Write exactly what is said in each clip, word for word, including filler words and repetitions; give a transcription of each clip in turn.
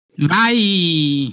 Vai!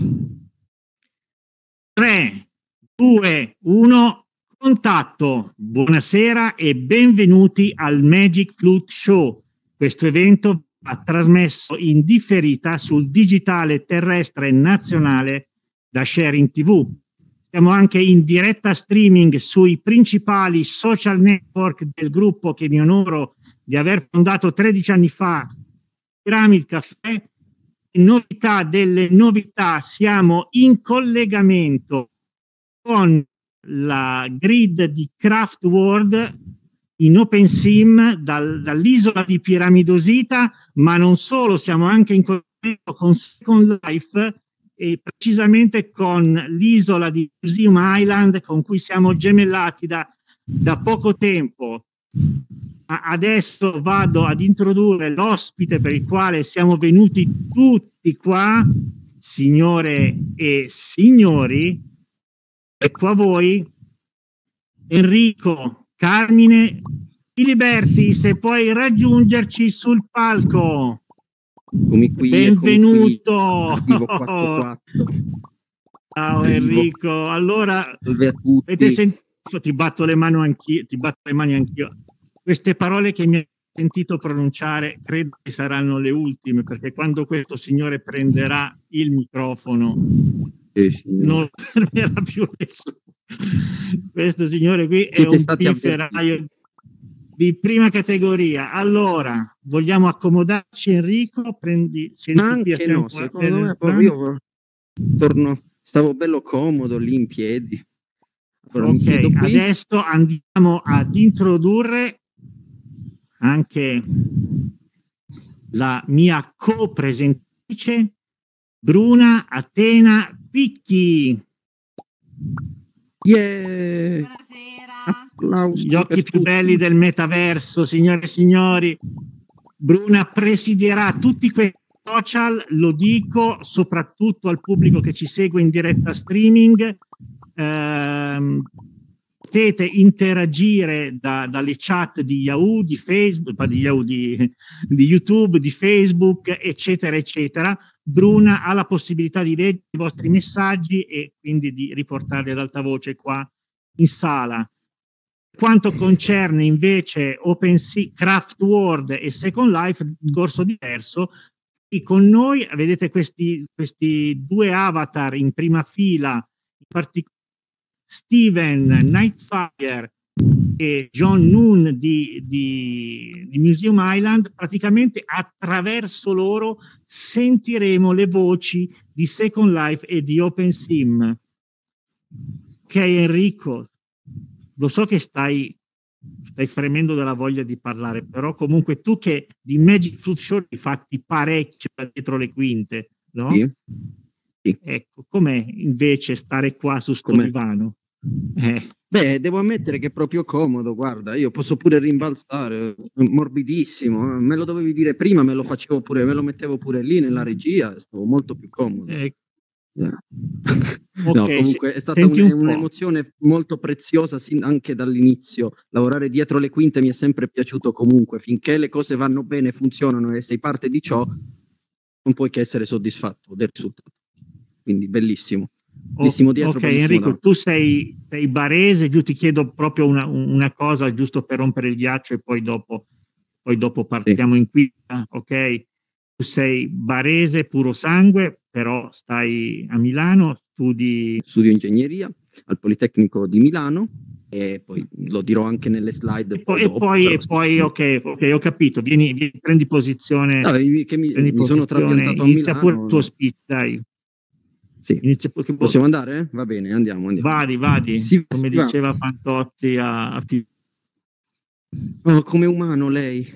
tre, due, uno, contatto. Buonasera e benvenuti al Magic Flute Show. Questo evento va trasmesso in differita sul digitale terrestre nazionale da Sharing tivù. Siamo anche in diretta streaming sui principali social network del gruppo che mi onoro di aver fondato tredici anni fa, Pyramid Café. Novità delle novità, siamo in collegamento con la grid di Craftworld in OpenSim dal, dall'isola di Piramidosita, ma non solo, siamo anche in collegamento con Second Life e precisamente con l'isola di Museum Island, con cui siamo gemellati da, da poco tempo. Adesso vado ad introdurre l'ospite per il quale siamo venuti tutti qua, signore e signori. Ecco a voi Enrico Carmine Filiberti, se puoi raggiungerci sul palco. Come qui, benvenuto. Come qui. quattro, Ciao Enrico. Allora, avete sentito? Ti batto le mani anch'io, ti batto le mani anch'io. Queste parole che mi hai sentito pronunciare credo che saranno le ultime, perché quando questo signore prenderà il microfono eh, non fermerà più nessuno. Questo signore qui è un pifferaio di prima categoria. Allora, vogliamo accomodarci, Enrico? Prendi, anche no, secondo me proprio io torno, stavo bello comodo lì in piedi. Allora, ok, adesso andiamo ad introdurre anche la mia co-presentatrice Bruna Atena Picchi. Yeah. Buonasera. Applausi. Gli occhi più belli del metaverso, signore e signori. Bruna presiderà tutti questi social, lo dico soprattutto al pubblico che ci segue in diretta streaming. Ehm, potete interagire da, dalle chat di Yahoo, di Facebook, di, Yahoo, di, di YouTube, di Facebook, eccetera, eccetera. Bruna ha la possibilità di leggere i vostri messaggi e quindi di riportarli ad alta voce qua in sala. Per quanto concerne invece OpenSea, Craftworld e Second Life, discorso diverso. Qui con noi vedete questi, questi due avatar in prima fila, in particolare Steven Nightfire e John Noon di, di, di Museum Island. Praticamente attraverso loro sentiremo le voci di Second Life e di OpenSim. Ok Enrico, lo so che stai, stai fremendo dalla voglia di parlare, però comunque tu che di Magic Flute Show hai fatti parecchio dietro le quinte, no? Sì. Sì. Ecco, com'è invece stare qua su sto divano? Eh. Beh, devo ammettere che è proprio comodo, guarda, io posso pure rimbalzare, morbidissimo, me lo dovevi dire prima, me lo facevo pure, me lo mettevo pure lì nella regia, stavo molto più comodo. Eh. Yeah. Okay, no, comunque è stata un'emozione un molto preziosa sin anche dall'inizio. Lavorare dietro le quinte mi è sempre piaciuto comunque, finché le cose vanno bene, funzionano e sei parte di ciò, non puoi che essere soddisfatto del risultato. Quindi bellissimo. bellissimo dietro, ok Enrico, da. tu sei, sei barese, io ti chiedo proprio una, una cosa giusto per rompere il ghiaccio e poi dopo, poi dopo partiamo sì. in quinta, ok? Tu sei barese puro sangue, però stai a Milano, studi... Studio ingegneria al Politecnico di Milano e poi lo dirò anche nelle slide. E poi, dopo, e poi, e poi ok, ok, ho capito, vieni, vieni prendi posizione... No, che mi, prendi mi sono trapiantato a inizia Milano. Pure il tuo speech, dai. Sì. Inizia, possiamo andare? Va bene, andiamo. andiamo. Vadi, vadi, sì, come sì, diceva va. Fantozzi a... a... Oh, come umano lei.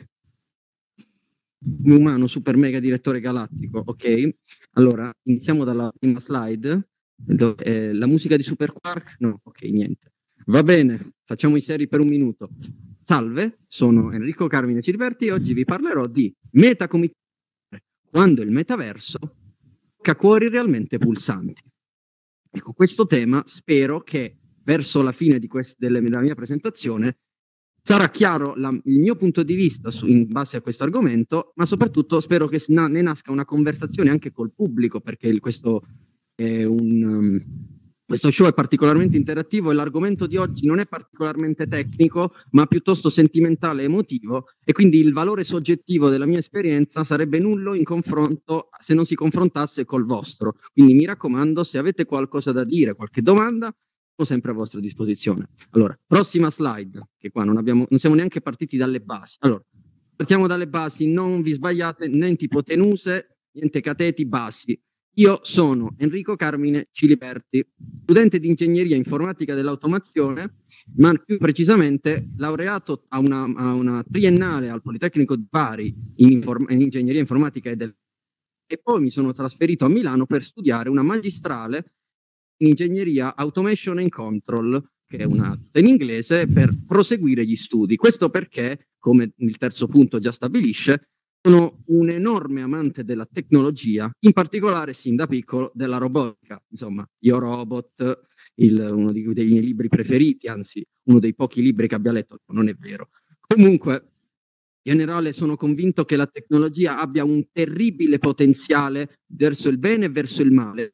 Come umano, super mega direttore galattico, ok? Allora, iniziamo dalla prima slide. Eh, la musica di Super Quark? No, ok, niente. Va bene, facciamo i seri per un minuto. Salve, sono Enrico Carmine Ciliberti e oggi vi parlerò di metacomitazione, quando il metaverso tocca cuori realmente pulsanti. Ecco, questo tema spero che verso la fine di quest- delle, della mia presentazione sarà chiaro la, il mio punto di vista su, in base a questo argomento, ma soprattutto spero che na, ne nasca una conversazione anche col pubblico, perché il, questo è un... Um, questo show è particolarmente interattivo e l'argomento di oggi non è particolarmente tecnico, ma piuttosto sentimentale e emotivo, e quindi il valore soggettivo della mia esperienza sarebbe nullo in confronto se non si confrontasse col vostro. Quindi mi raccomando, se avete qualcosa da dire, qualche domanda, sono sempre a vostra disposizione. Allora, prossima slide, che qua non, abbiamo, non siamo neanche partiti dalle basi. Allora, partiamo dalle basi, non vi sbagliate, niente ipotenuse, niente cateti, basi. Io sono Enrico Carmine Ciliberti, studente di ingegneria informatica dell'automazione, ma più precisamente laureato a una, a una triennale al Politecnico di Bari in, inform- in ingegneria informatica e, del- e poi mi sono trasferito a Milano per studiare una magistrale in ingegneria automation and control, che è una in inglese, per proseguire gli studi. Questo perché, come il terzo punto già stabilisce, sono un enorme amante della tecnologia, in particolare sin da piccolo della robotica. Insomma, Io Robot, il, uno di, dei miei libri preferiti, anzi uno dei pochi libri che abbia letto, non è vero. Comunque, in generale sono convinto che la tecnologia abbia un terribile potenziale verso il bene e verso il male.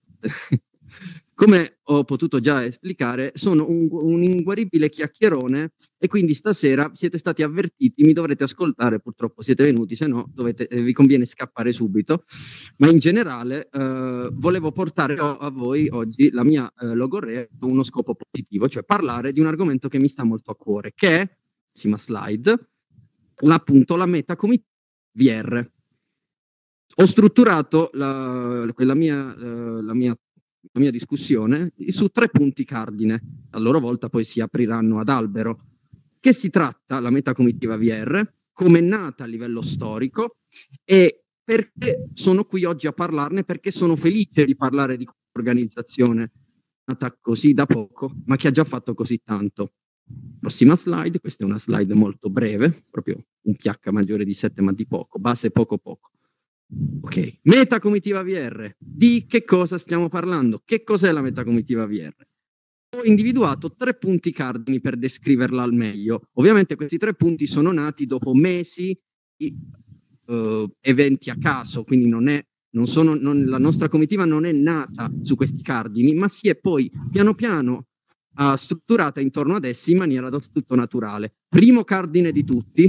Come ho potuto già esplicare, sono un, un inguaribile chiacchierone e quindi stasera siete stati avvertiti, mi dovrete ascoltare, purtroppo siete venuti, se no dovete, eh, vi conviene scappare subito, ma in generale eh, volevo portare a voi oggi la mia eh, logorrea con uno scopo positivo, cioè parlare di un argomento che mi sta molto a cuore, che è, prossima slide, appunto la metacomitiva V R. Ho strutturato la, la, mia, uh, la, mia, la mia discussione su tre punti cardine, a loro volta poi si apriranno ad albero. Che si tratta la metacomitiva V R, come è nata a livello storico e perché sono qui oggi a parlarne, perché sono felice di parlare di questa organizzazione nata così da poco, ma che ha già fatto così tanto. Prossima slide, questa è una slide molto breve, proprio un pH maggiore di sette, ma di poco, base poco poco. Ok, metacomitiva V R. Di che cosa stiamo parlando? Che cos'è la metacomitiva V R? Ho individuato tre punti cardini per descriverla al meglio. Ovviamente questi tre punti sono nati dopo mesi di uh, eventi a caso, quindi non è, non sono, non, la nostra comitiva non è nata su questi cardini, ma si è poi piano piano uh, strutturata intorno ad essi in maniera del tutto naturale. Primo cardine di tutti,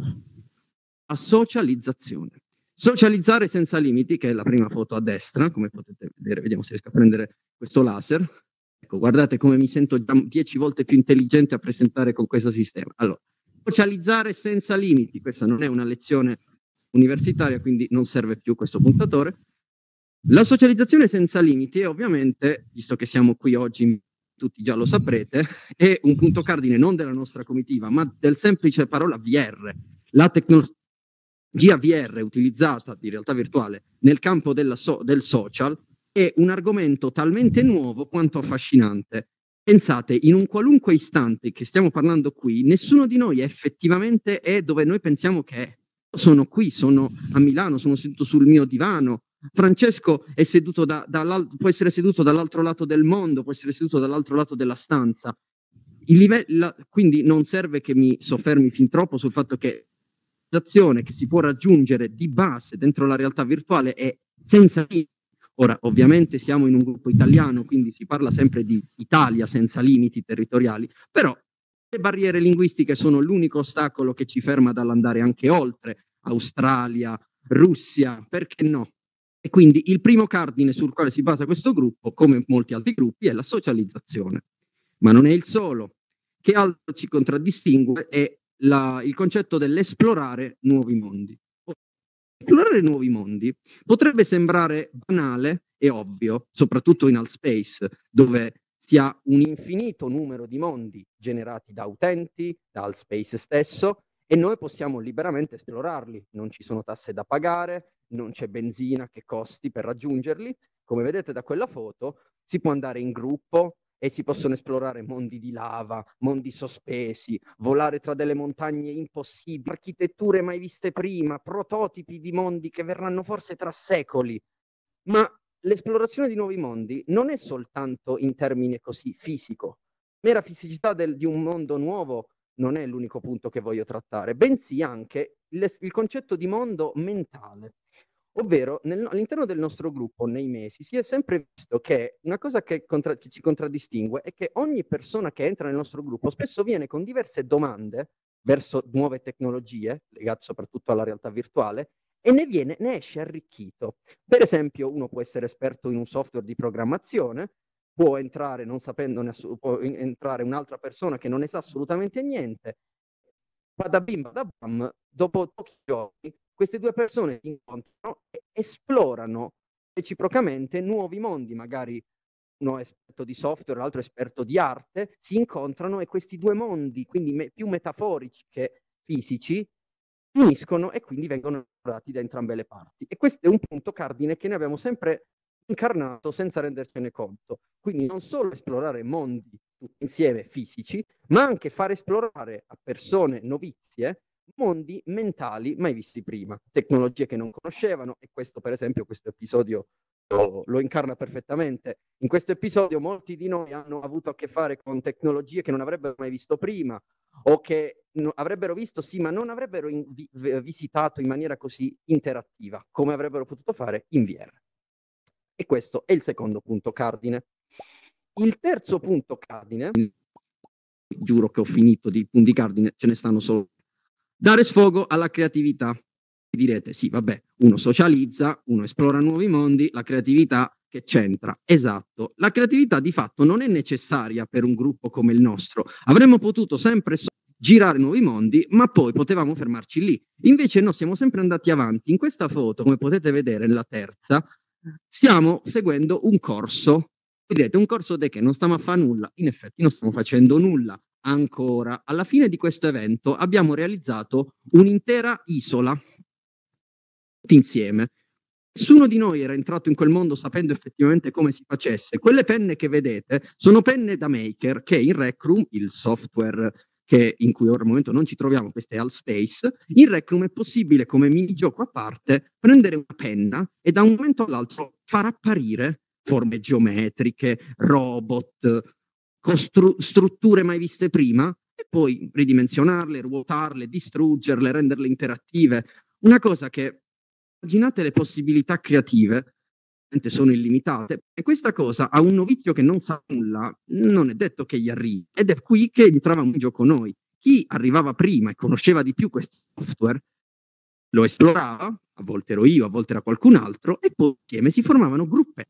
la socializzazione. Socializzare senza limiti, che è la prima foto a destra, come potete vedere, vediamo se riesco a prendere questo laser. Ecco, guardate come mi sento già dieci volte più intelligente a presentare con questo sistema. Allora, socializzare senza limiti, questa non è una lezione universitaria, quindi non serve più questo puntatore. La socializzazione senza limiti è ovviamente, visto che siamo qui oggi, tutti già lo saprete, è un punto cardine non della nostra comitiva, ma del semplice parola V R. La tecnologia V R utilizzata di realtà virtuale nel campo della so- del social è un argomento talmente nuovo quanto affascinante. Pensate, in un qualunque istante che stiamo parlando qui, nessuno di noi effettivamente è dove noi pensiamo che è. Sono qui, sono a Milano, sono seduto sul mio divano. Francesco è seduto da, può essere seduto dall'altro lato del mondo, può essere seduto dall'altro lato della stanza. Il livello, quindi non serve che mi soffermi fin troppo sul fatto che che si può raggiungere di base dentro la realtà virtuale è senza limiti. Ora, ovviamente siamo in un gruppo italiano, quindi si parla sempre di Italia senza limiti territoriali, però le barriere linguistiche sono l'unico ostacolo che ci ferma dall'andare anche oltre Australia, Russia, perché no? E quindi il primo cardine sul quale si basa questo gruppo, come molti altri gruppi, è la socializzazione. Ma non è il solo. Che altro ci contraddistingue è La, il concetto dell'esplorare nuovi mondi. Esplorare nuovi mondi potrebbe sembrare banale e ovvio, soprattutto in alt space, dove si ha un infinito numero di mondi generati da utenti, da alt space stesso, e noi possiamo liberamente esplorarli. Non ci sono tasse da pagare, non c'è benzina che costi per raggiungerli. Come vedete da quella foto, si può andare in gruppo, e si possono esplorare mondi di lava, mondi sospesi, volare tra delle montagne impossibili, architetture mai viste prima, prototipi di mondi che verranno forse tra secoli. Ma l'esplorazione di nuovi mondi non è soltanto in termini così fisico. Mera fisicità del, di un mondo nuovo non è l'unico punto che voglio trattare, bensì anche il, il concetto di mondo mentale. Ovvero, nel, all'interno del nostro gruppo, nei mesi, si è sempre visto che una cosa che, contra- che ci contraddistingue è che ogni persona che entra nel nostro gruppo spesso viene con diverse domande verso nuove tecnologie, legate soprattutto alla realtà virtuale, e ne, viene, ne esce arricchito. Per esempio, uno può essere esperto in un software di programmazione, può entrare non sapendone, può entrare un'altra persona che non ne sa assolutamente niente, badabim badabam, dopo pochi giorni queste due persone si incontrano e esplorano reciprocamente nuovi mondi, magari uno è esperto di software, l'altro è esperto di arte, si incontrano e questi due mondi, quindi me- più metaforici che fisici, uniscono e quindi vengono esplorati da entrambe le parti. E questo è un punto cardine che noi abbiamo sempre incarnato senza rendercene conto. Quindi non solo esplorare mondi tutti insieme fisici, ma anche far esplorare a persone novizie mondi mentali mai visti prima, tecnologie che non conoscevano, e questo per esempio questo episodio lo, lo incarna perfettamente. In questo episodio molti di noi hanno avuto a che fare con tecnologie che non avrebbero mai visto prima, o che no, avrebbero visto sì, ma non avrebbero in, vi, visitato in maniera così interattiva, come avrebbero potuto fare in V R. E questo è il secondo punto cardine. Il terzo punto cardine, giuro che ho finito di punti cardine, ce ne stanno solo. Dare sfogo alla creatività. Direte, sì, vabbè, uno socializza, uno esplora nuovi mondi, la creatività che c'entra. Esatto, la creatività di fatto non è necessaria per un gruppo come il nostro. Avremmo potuto sempre so- girare nuovi mondi, ma poi potevamo fermarci lì. Invece no, siamo sempre andati avanti. In questa foto, come potete vedere, nella terza, stiamo seguendo un corso. Direte, un corso di che non stiamo a fare nulla. In effetti non stiamo facendo nulla ancora. Alla fine di questo evento abbiamo realizzato un'intera isola, tutti insieme. Nessuno di noi era entrato in quel mondo sapendo effettivamente come si facesse. Quelle penne che vedete sono penne da Maker, che in Rec Room, il software che, in cui ora al momento non ci troviamo, questo è Altspace, in Rec Room è possibile, come minigioco a parte, prendere una penna e da un momento all'altro far apparire forme geometriche, robot, costru- strutture mai viste prima, e poi ridimensionarle, ruotarle, distruggerle, renderle interattive. Una cosa che, immaginate le possibilità creative, sono illimitate, e questa cosa a un novizio che non sa nulla non è detto che gli arrivi, ed è qui che entravamo in gioco noi. Chi arrivava prima e conosceva di più questo software lo esplorava, a volte ero io, a volte era qualcun altro, e poi insieme si formavano gruppi.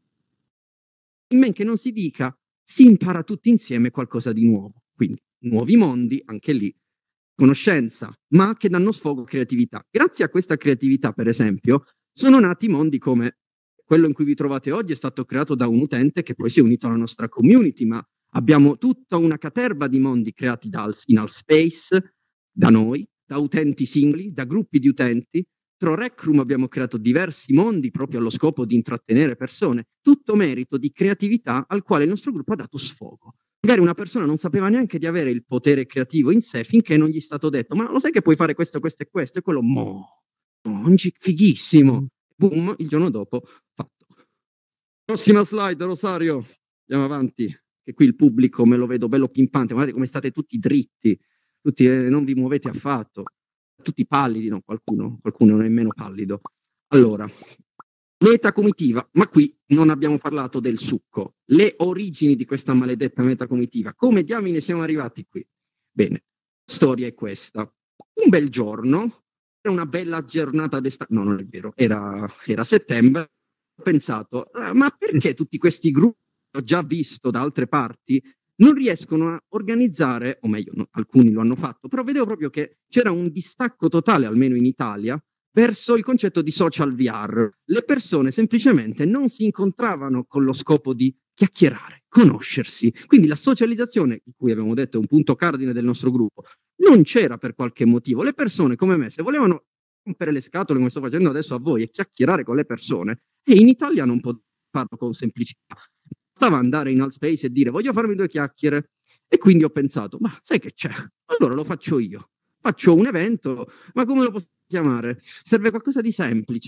In men che non si dica, si impara tutti insieme qualcosa di nuovo. Quindi nuovi mondi, anche lì, conoscenza, ma che danno sfogo a creatività. Grazie a questa creatività, per esempio, sono nati mondi come quello in cui vi trovate oggi, è stato creato da un utente che poi si è unito alla nostra community, ma abbiamo tutta una caterva di mondi creati da, in Altspace, da noi, da utenti singoli, da gruppi di utenti. Tra Rec Room abbiamo creato diversi mondi proprio allo scopo di intrattenere persone, tutto merito di creatività al quale il nostro gruppo ha dato sfogo. Magari una persona non sapeva neanche di avere il potere creativo in sé finché non gli è stato detto, ma lo sai che puoi fare questo, questo e questo? E quello, mo, mo fighissimo. Boom, il giorno dopo, fatto. Prossima slide, Rosario. Andiamo avanti, che qui il pubblico me lo vedo bello pimpante, guardate come state tutti dritti, tutti, eh, non vi muovete affatto, tutti pallidi, no, qualcuno, qualcuno non è meno pallido. Allora, metacomitiva, ma qui non abbiamo parlato del succo, le origini di questa maledetta metacomitiva, come diamine siamo arrivati qui? Bene, la storia è questa. Un bel giorno, era una bella giornata d'estate, no, non è vero, era, era settembre, ho pensato, ah, ma perché tutti questi gruppi che ho già visto da altre parti non riescono a organizzare, o meglio, no, alcuni lo hanno fatto, però vedevo proprio che c'era un distacco totale, almeno in Italia, verso il concetto di social V R. Le persone semplicemente non si incontravano con lo scopo di chiacchierare, conoscersi. Quindi la socializzazione, di cui abbiamo detto è un punto cardine del nostro gruppo, non c'era per qualche motivo. Le persone come me, se volevano rompere le scatole come sto facendo adesso a voi e chiacchierare con le persone, e in Italia non potevano farlo con semplicità. Bastava andare in Altspace e dire voglio farmi due chiacchiere. E quindi ho pensato, ma sai che c'è? Allora lo faccio io. Faccio un evento, ma come lo posso chiamare? Serve qualcosa di semplice.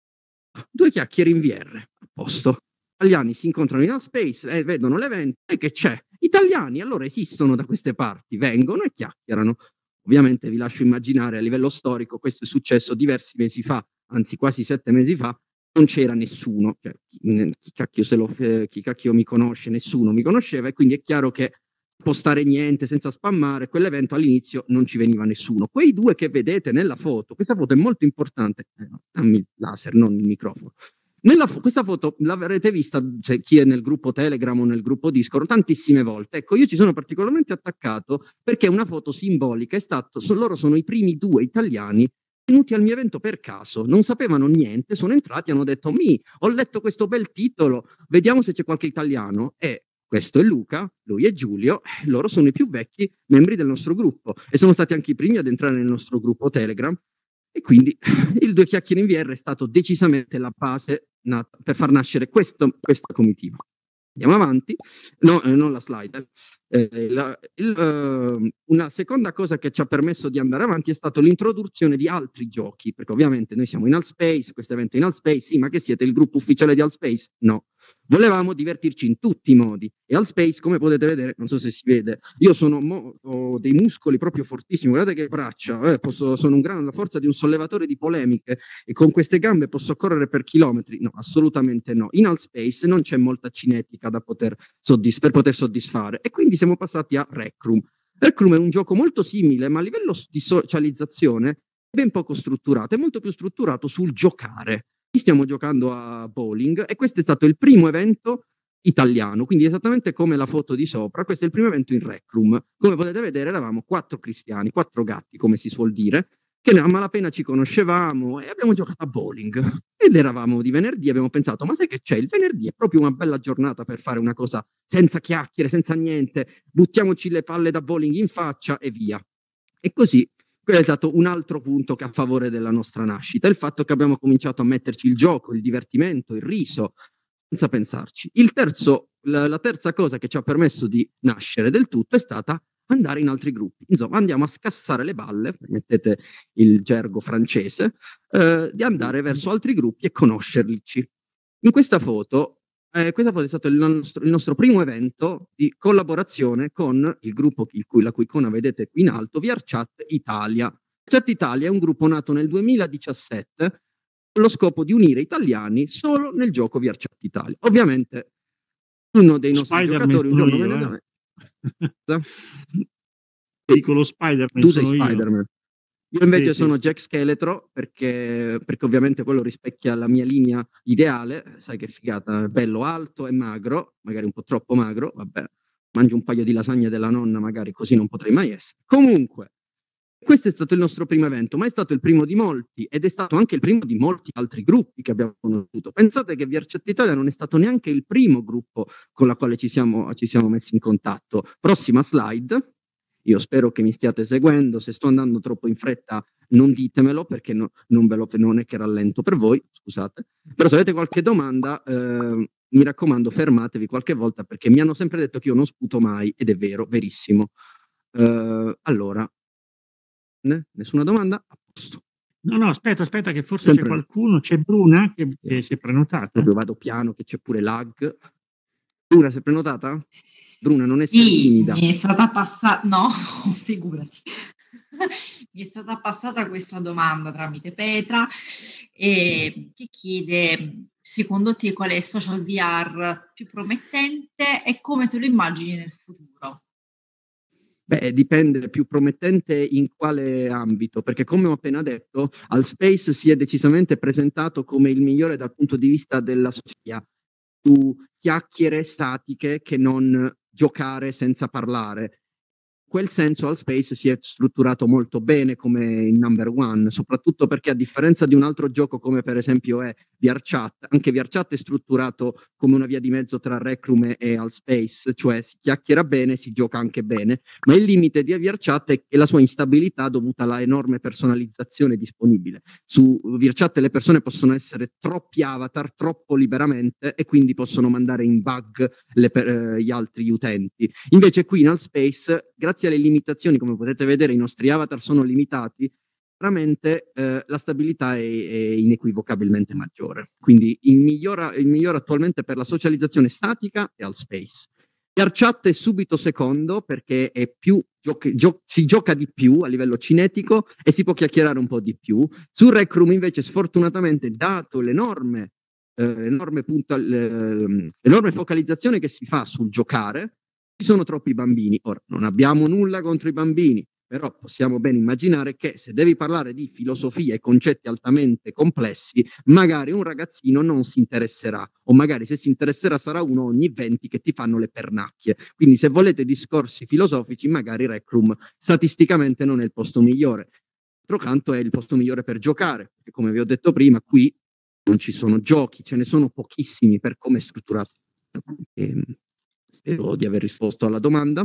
Due chiacchiere in V R, a posto. Gli italiani si incontrano in Altspace e vedono l'evento e che c'è? italiani, allora esistono da queste parti, vengono e chiacchierano. Ovviamente vi lascio immaginare, a livello storico questo è successo diversi mesi fa, anzi quasi sette mesi fa, non c'era nessuno, cioè, chi, cacchio se lo, eh, chi cacchio mi conosce, nessuno mi conosceva, e quindi è chiaro che postare niente senza spammare, quell'evento all'inizio non ci veniva nessuno. Quei due che vedete nella foto, questa foto è molto importante, eh, no, dammi il laser, non il microfono. Nella fo- questa foto l'avrete vista, cioè, chi è nel gruppo Telegram o nel gruppo Discord, tantissime volte. Ecco, io ci sono particolarmente attaccato perché è una foto simbolica, è stato, so, loro sono i primi due italiani venuti al mio evento per caso, non sapevano niente, sono entrati e hanno detto: mi, ho letto questo bel titolo, vediamo se c'è qualche italiano. E questo è Luca, lui è Giulio, loro sono i più vecchi membri del nostro gruppo e sono stati anche i primi ad entrare nel nostro gruppo Telegram, e quindi il Due Chiacchiere in V R è stato decisamente la base nata per far nascere questo, questa comitiva. Andiamo avanti, no, eh, non la slide. Eh, la, il, uh, una seconda cosa che ci ha permesso di andare avanti è stata l'introduzione di altri giochi, perché ovviamente noi siamo in Altspace, questo evento è in Altspace, sì, ma che siete il gruppo ufficiale di Altspace? No. Volevamo divertirci in tutti i modi, e Altspace, come potete vedere, non so se si vede, io sono mo- ho dei muscoli proprio fortissimi, guardate che braccia, eh, posso, sono un gran, la forza di un sollevatore di polemiche, e con queste gambe posso correre per chilometri. No, assolutamente no. In Altspace non c'è molta cinetica da poter soddisf- per poter soddisfare, e quindi siamo passati a Rec Room. Rec Room è un gioco molto simile, ma a livello di socializzazione è ben poco strutturato, è molto più strutturato sul giocare. Stiamo giocando a bowling e questo è stato il primo evento italiano, quindi esattamente come la foto di sopra, questo è il primo evento in Rec Room. Come potete vedere eravamo quattro cristiani, quattro gatti, come si suol dire, che a malapena ci conoscevamo e abbiamo giocato a bowling. Ed eravamo di venerdì e abbiamo pensato: ma sai che c'è? Il venerdì è proprio una bella giornata per fare una cosa senza chiacchiere, senza niente, buttiamoci le palle da bowling in faccia e via. E così quello è stato un altro punto che a favore della nostra nascita, il fatto che abbiamo cominciato a metterci il gioco, il divertimento, il riso, senza pensarci. Il terzo, la, la terza cosa che ci ha permesso di nascere del tutto è stata andare in altri gruppi. Insomma, andiamo a scassare le balle, mettete il gergo francese, eh, di andare verso altri gruppi e conoscerlici. In questa foto eh, questa foto è stato il nostro, il nostro primo evento di collaborazione con il gruppo il cui, la cui icona vedete qui in alto, VRChat Italia. VRChat Italia è un gruppo nato nel duemiladiciassette con lo scopo di unire italiani solo nel gioco VRChat Italia. Ovviamente uno dei nostri Spider-Man giocatori un giorno io, venne eh. da me. Dico lo Spider-Man. Tu sei sono Spider-Man. Io. Io invece sì, sono sì, Jack Scheletro, perché, perché ovviamente quello rispecchia la mia linea ideale. Sai che figata, bello alto e magro, magari un po' troppo magro, vabbè, mangio un paio di lasagne della nonna, magari così non potrei mai essere. Comunque, questo è stato il nostro primo evento, ma è stato il primo di molti, ed è stato anche il primo di molti altri gruppi che abbiamo conosciuto. Pensate che VRChat Italia non è stato neanche il primo gruppo con la quale ci siamo, ci siamo messi in contatto. Prossima slide. Io spero che mi stiate seguendo, se sto andando troppo in fretta non ditemelo, perché no, non, ve lo, non è che rallento per voi, scusate. Però se avete qualche domanda, eh, mi raccomando, fermatevi qualche volta, perché mi hanno sempre detto che io non sputo mai, ed è vero, verissimo. Eh, allora, né? Nessuna domanda? A posto. No, no, aspetta, aspetta, che forse Sempre c'è qualcuno, c'è Bruna che, che si è prenotata. proprio vado piano, che c'è pure lag. Bruna, sei prenotata? Bruna, non essere Sì, timida. mi è stata passata, no, figurati, mi è stata passata questa domanda tramite Petra, eh, che chiede: secondo te qual è il social V R più promettente e come te lo immagini nel futuro? Beh, dipende, più promettente in quale ambito, perché come ho appena detto, Altspace si è decisamente presentato come il migliore dal punto di vista della società, su chiacchiere statiche che non giocare senza parlare. In quel senso Altspace si è strutturato molto bene come in number one, soprattutto perché, a differenza di un altro gioco come per esempio è VRChat, anche VRChat è strutturato come una via di mezzo tra Rec Room e Altspace, cioè si chiacchiera bene, si gioca anche bene, ma il limite di VRChat è la sua instabilità dovuta alla enorme personalizzazione disponibile. Su VRChat le persone possono essere troppi avatar, troppo liberamente, e quindi possono mandare in bug le, eh, gli altri utenti. Invece qui in Altspace, grazie alle limitazioni, come potete vedere, i nostri avatar sono limitati, veramente eh, la stabilità è, è inequivocabilmente maggiore. Quindi il migliore, il migliore attualmente per la socializzazione statica è Altspace. VRChat è subito secondo perché è più giochi, gio- si gioca di più a livello cinetico e si può chiacchierare un po' di più. Su Rec Room invece sfortunatamente, dato l'enorme, eh, l'enorme, punta, l'enorme focalizzazione che si fa sul giocare, ci sono troppi bambini. Ora, non abbiamo nulla contro i bambini, però possiamo ben immaginare che se devi parlare di filosofia e concetti altamente complessi, magari un ragazzino non si interesserà, o magari se si interesserà sarà uno ogni venti che ti fanno le pernacchie. Quindi se volete discorsi filosofici, magari Rec Room statisticamente non è il posto migliore. D'altro canto è il posto migliore per giocare, perché come vi ho detto prima, qui non ci sono giochi, ce ne sono pochissimi per come è strutturato. E, spero di aver risposto alla domanda.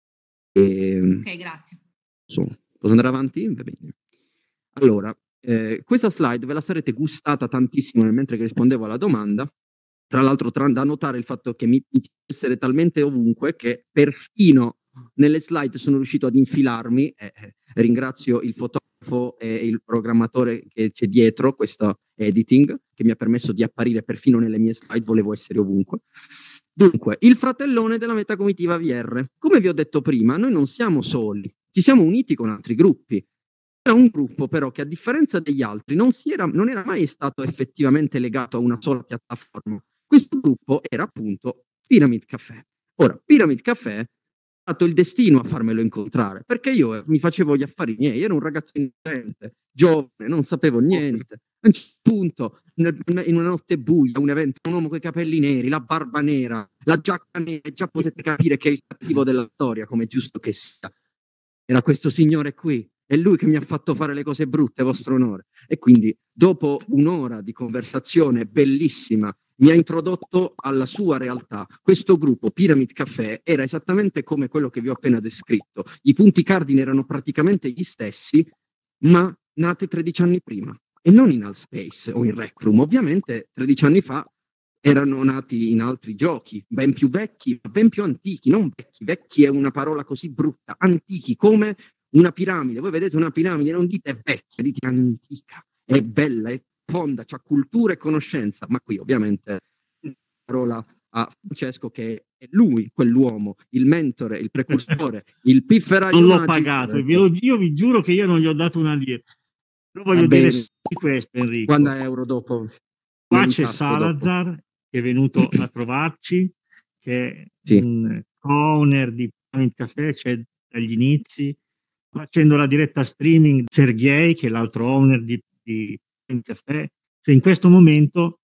E, ok, grazie. So, posso andare avanti? Va bene. Allora, eh, questa slide ve la sarete gustata tantissimo mentre che rispondevo alla domanda. Tra l'altro, tra, da notare il fatto che mi mi essere talmente ovunque che perfino nelle slide sono riuscito ad infilarmi. Eh, eh, ringrazio il fotografo e il programmatore che c'è dietro questo editing che mi ha permesso di apparire perfino nelle mie slide. Volevo essere ovunque. Dunque, il fratellone della metacomitiva V R. Come vi ho detto prima, noi non siamo soli, ci siamo uniti con altri gruppi. Era un gruppo però che a differenza degli altri non, si era, non era mai stato effettivamente legato a una sola piattaforma. Questo gruppo era appunto Pyramid Café. Ora, Pyramid Café è stato il destino a farmelo incontrare, perché io mi facevo gli affari miei, ero un ragazzo innocente, giovane, non sapevo niente. A un certo punto, in una notte buia, un evento, un uomo con i capelli neri, la barba nera, la giacca nera, già potete capire che è il cattivo della storia, come è giusto che sia. Era questo signore qui, è lui che mi ha fatto fare le cose brutte, vostro onore. E quindi, dopo un'ora di conversazione bellissima, mi ha introdotto alla sua realtà. Questo gruppo, Pyramid Café, era esattamente come quello che vi ho appena descritto. I punti cardine erano praticamente gli stessi, ma nate tredici anni prima. E non in Allspace o in Rec Room. Ovviamente, tredici anni fa erano nati in altri giochi, ben più vecchi, ben più antichi, non vecchi. Vecchi è una parola così brutta. Antichi, come una piramide. Voi vedete una piramide, non dite vecchia, dite antica. È bella, è fonda, c'ha cultura e conoscenza. Ma qui, ovviamente, la parola a Francesco che è lui, quell'uomo, il mentore, il precursore, il pifferaio. Non l'ho pagato, io, io vi giuro che io non gli ho dato una lira. Però voglio dire questo, Enrico. Quando euro dopo? Qua c'è Salazar dopo. Che è venuto a trovarci, che è sì. un co-owner di Pyramid Café, c'è dagli inizi, facendo la diretta streaming Sergei, che è l'altro owner di, di Pyramid Café. Cioè in questo momento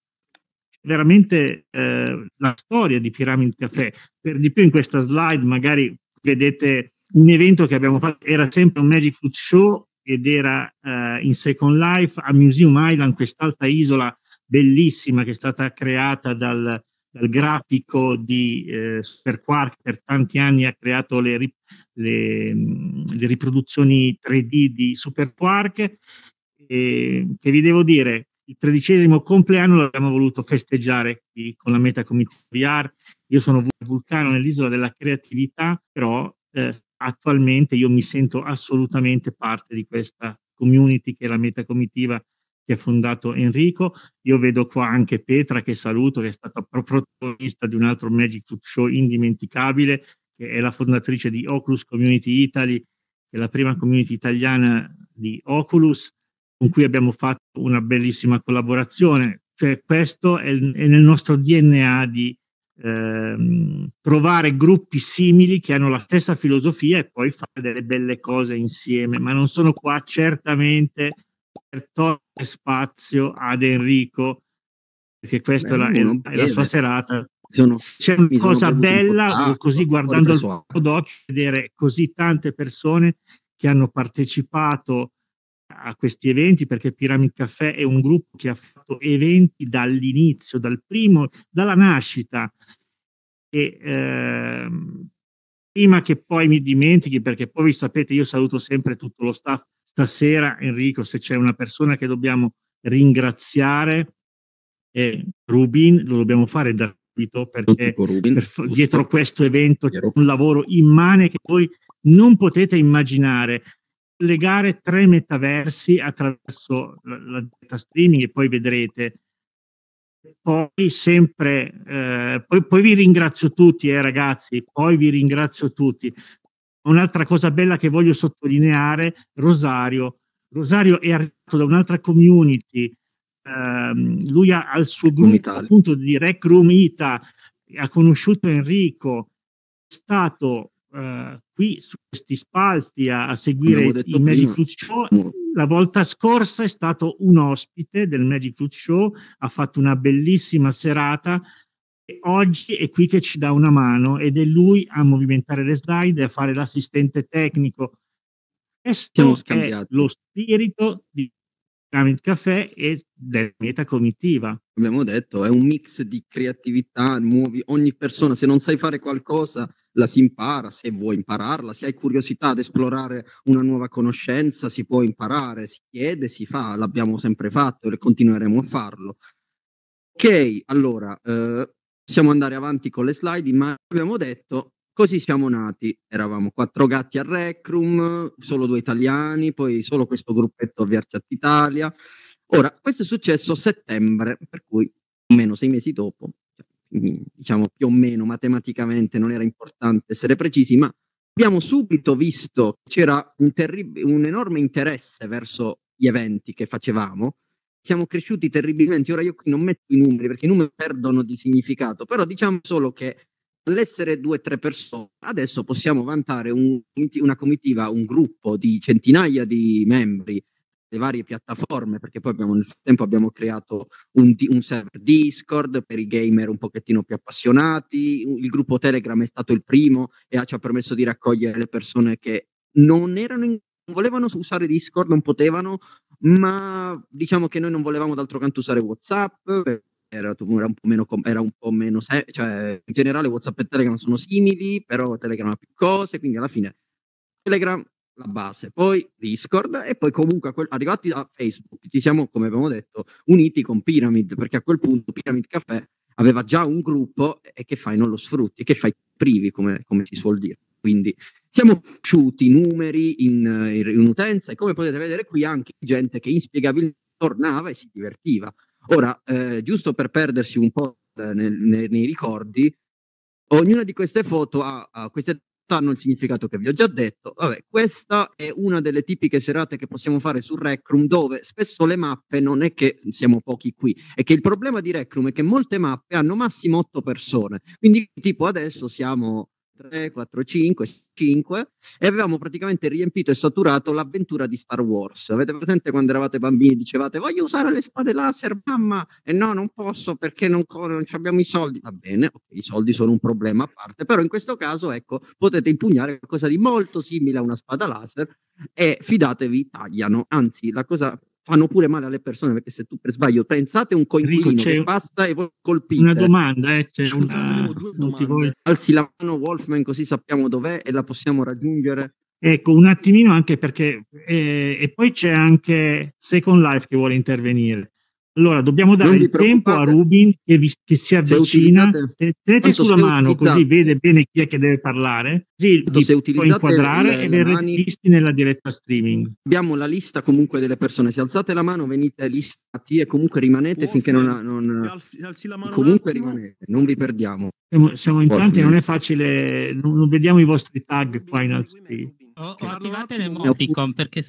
veramente eh, la storia di Pyramid Café. Per di più in questa slide magari vedete un evento che abbiamo fatto, era sempre un Magic Fruit Show ed era eh, in Second Life a Museum Island, quest'alta isola bellissima che è stata creata dal, dal grafico di eh, Superquark, per tanti anni ha creato le, le, le riproduzioni tre D di Superquark, e che vi devo dire, il tredicesimo compleanno l'abbiamo voluto festeggiare qui con la Metacomitiva V R. Io sono Vulcano nell'isola della creatività, però eh, attualmente io mi sento assolutamente parte di questa community che è la Metacomitiva che ha fondato Enrico. Io vedo qua anche Petra, che saluto, che è stata protagonista di un altro Magic Fruit Show indimenticabile, che è la fondatrice di Oculus Community Italy, che è la prima community italiana di Oculus, con cui abbiamo fatto una bellissima collaborazione. Cioè, questo è, è nel nostro D N A di ehm, trovare gruppi simili che hanno la stessa filosofia e poi fare delle belle cose insieme, ma non sono qua certamente per togliere spazio ad Enrico, perché questa Beh, è, la, è la sua serata. Sono, C'è una cosa bella, un così guardando il prodotto, vedere così tante persone che hanno partecipato a questi eventi, perché Pyramid Café è un gruppo che ha fatto eventi dall'inizio, dal primo, dalla nascita. E ehm, prima che poi mi dimentichi, perché poi vi sapete, io saluto sempre tutto lo staff. Stasera, Enrico, se c'è una persona che dobbiamo ringraziare, è Rubin, lo dobbiamo fare da subito, perché Rubin, per, dietro questo evento c'è un lavoro immane che voi non potete immaginare. Legare tre metaversi attraverso la, la data streaming, e poi vedrete Poi sempre, eh, poi, poi vi ringrazio tutti, eh, ragazzi, poi vi ringrazio tutti. Un'altra cosa bella che voglio sottolineare, Rosario. Rosario è arrivato da un'altra community, ehm, lui ha, ha il suo Come gruppo Italia. appunto di Rec Room Ita, ha conosciuto Enrico, è stato eh, qui su questi spalti a, a Abbiamo seguire detto il Magic prima, Flute Show. La volta scorsa è stato un ospite del Magic Flute Show, ha fatto una bellissima serata e oggi è qui che ci dà una mano ed è lui a movimentare le slide e a fare l'assistente tecnico. siamo Questo è scambiati. lo spirito di Pyramid Café e della meta comitiva. Abbiamo detto, è un mix di creatività, muovi ogni persona, se non sai fare qualcosa la si impara, se vuoi impararla, se hai curiosità ad esplorare una nuova conoscenza si può imparare, si chiede, si fa, l'abbiamo sempre fatto e continueremo a farlo. Ok, allora, eh, possiamo andare avanti con le slide, ma abbiamo detto, così siamo nati, eravamo quattro gatti a Rec Room, solo due italiani, poi solo questo gruppetto VRChat Italia. Ora, questo è successo a settembre, per cui più o meno sei mesi dopo, diciamo più o meno matematicamente, non era importante essere precisi, ma abbiamo subito visto che c'era un, terrib- un enorme interesse verso gli eventi che facevamo. Siamo cresciuti terribilmente. Ora io qui non metto i numeri perché i numeri perdono di significato, però diciamo solo che all'essere due o tre persone, adesso possiamo vantare un, una comitiva, un gruppo di centinaia di membri le varie piattaforme, perché poi abbiamo, nel frattempo abbiamo creato un, un server Discord per i gamer un pochettino più appassionati, il gruppo Telegram è stato il primo e ci ha permesso di raccogliere le persone che non erano in, non volevano usare Discord, non potevano, ma diciamo che noi non volevamo d'altro canto usare WhatsApp, era, era un po' meno, era un po' meno cioè in generale WhatsApp e Telegram sono simili, però Telegram ha più cose, quindi alla fine Telegram la base, poi Discord e poi comunque quel, arrivati a Facebook ci siamo, come abbiamo detto, uniti con Pyramid, perché a quel punto Pyramid Café aveva già un gruppo e che fai non lo sfrutti, che fai privi come, come si suol dire. Quindi siamo cresciuti numeri in, in utenza e come potete vedere qui anche gente che inspiegabilmente tornava e si divertiva. Ora, eh, giusto per perdersi un po' nel, nei, nei ricordi, ognuna di queste foto ha, ha queste hanno il significato che vi ho già detto. Vabbè, questa è una delle tipiche serate che possiamo fare su Rec Room, dove spesso le mappe non è che siamo pochi qui, è che il problema di Rec Room è che molte mappe hanno massimo otto persone, quindi tipo adesso siamo tre, quattro, cinque, cinque e avevamo praticamente riempito e saturato l'avventura di Star Wars. Avete presente quando eravate bambini dicevate voglio usare le spade laser, mamma? E no, non posso perché non, non abbiamo i soldi. Va bene, okay, i soldi sono un problema a parte, però in questo caso ecco, potete impugnare qualcosa di molto simile a una spada laser e fidatevi, tagliano. Anzi, la cosa fanno pure male alle persone perché se tu per sbaglio pensate un coinquilino che passa e voi colpite. Una domanda, eh, c'è Scusate, una... avevo due non ti domande. voglio... Alzi la mano Wolfman così sappiamo dov'è e la possiamo raggiungere. Ecco, un attimino anche perché... Eh, e poi c'è anche Second Life che vuole intervenire. Allora, dobbiamo dare il tempo a Rubin che, vi, che si avvicina. Utilizzate... Tenete sulla mano utilizzate... così vede bene chi è che deve parlare, così vi se può inquadrare le, e verrete visti nella diretta streaming. Abbiamo la lista comunque delle persone, se alzate la mano venite listati e comunque rimanete Wolfman, finché non... non... Alzi, alzi la mano comunque rimanete, non vi perdiamo. Siamo, siamo in tanti, non è facile, non, non vediamo i vostri tag Rubin, qua in alt stream. Ho, ho attivato l'emoticon perché...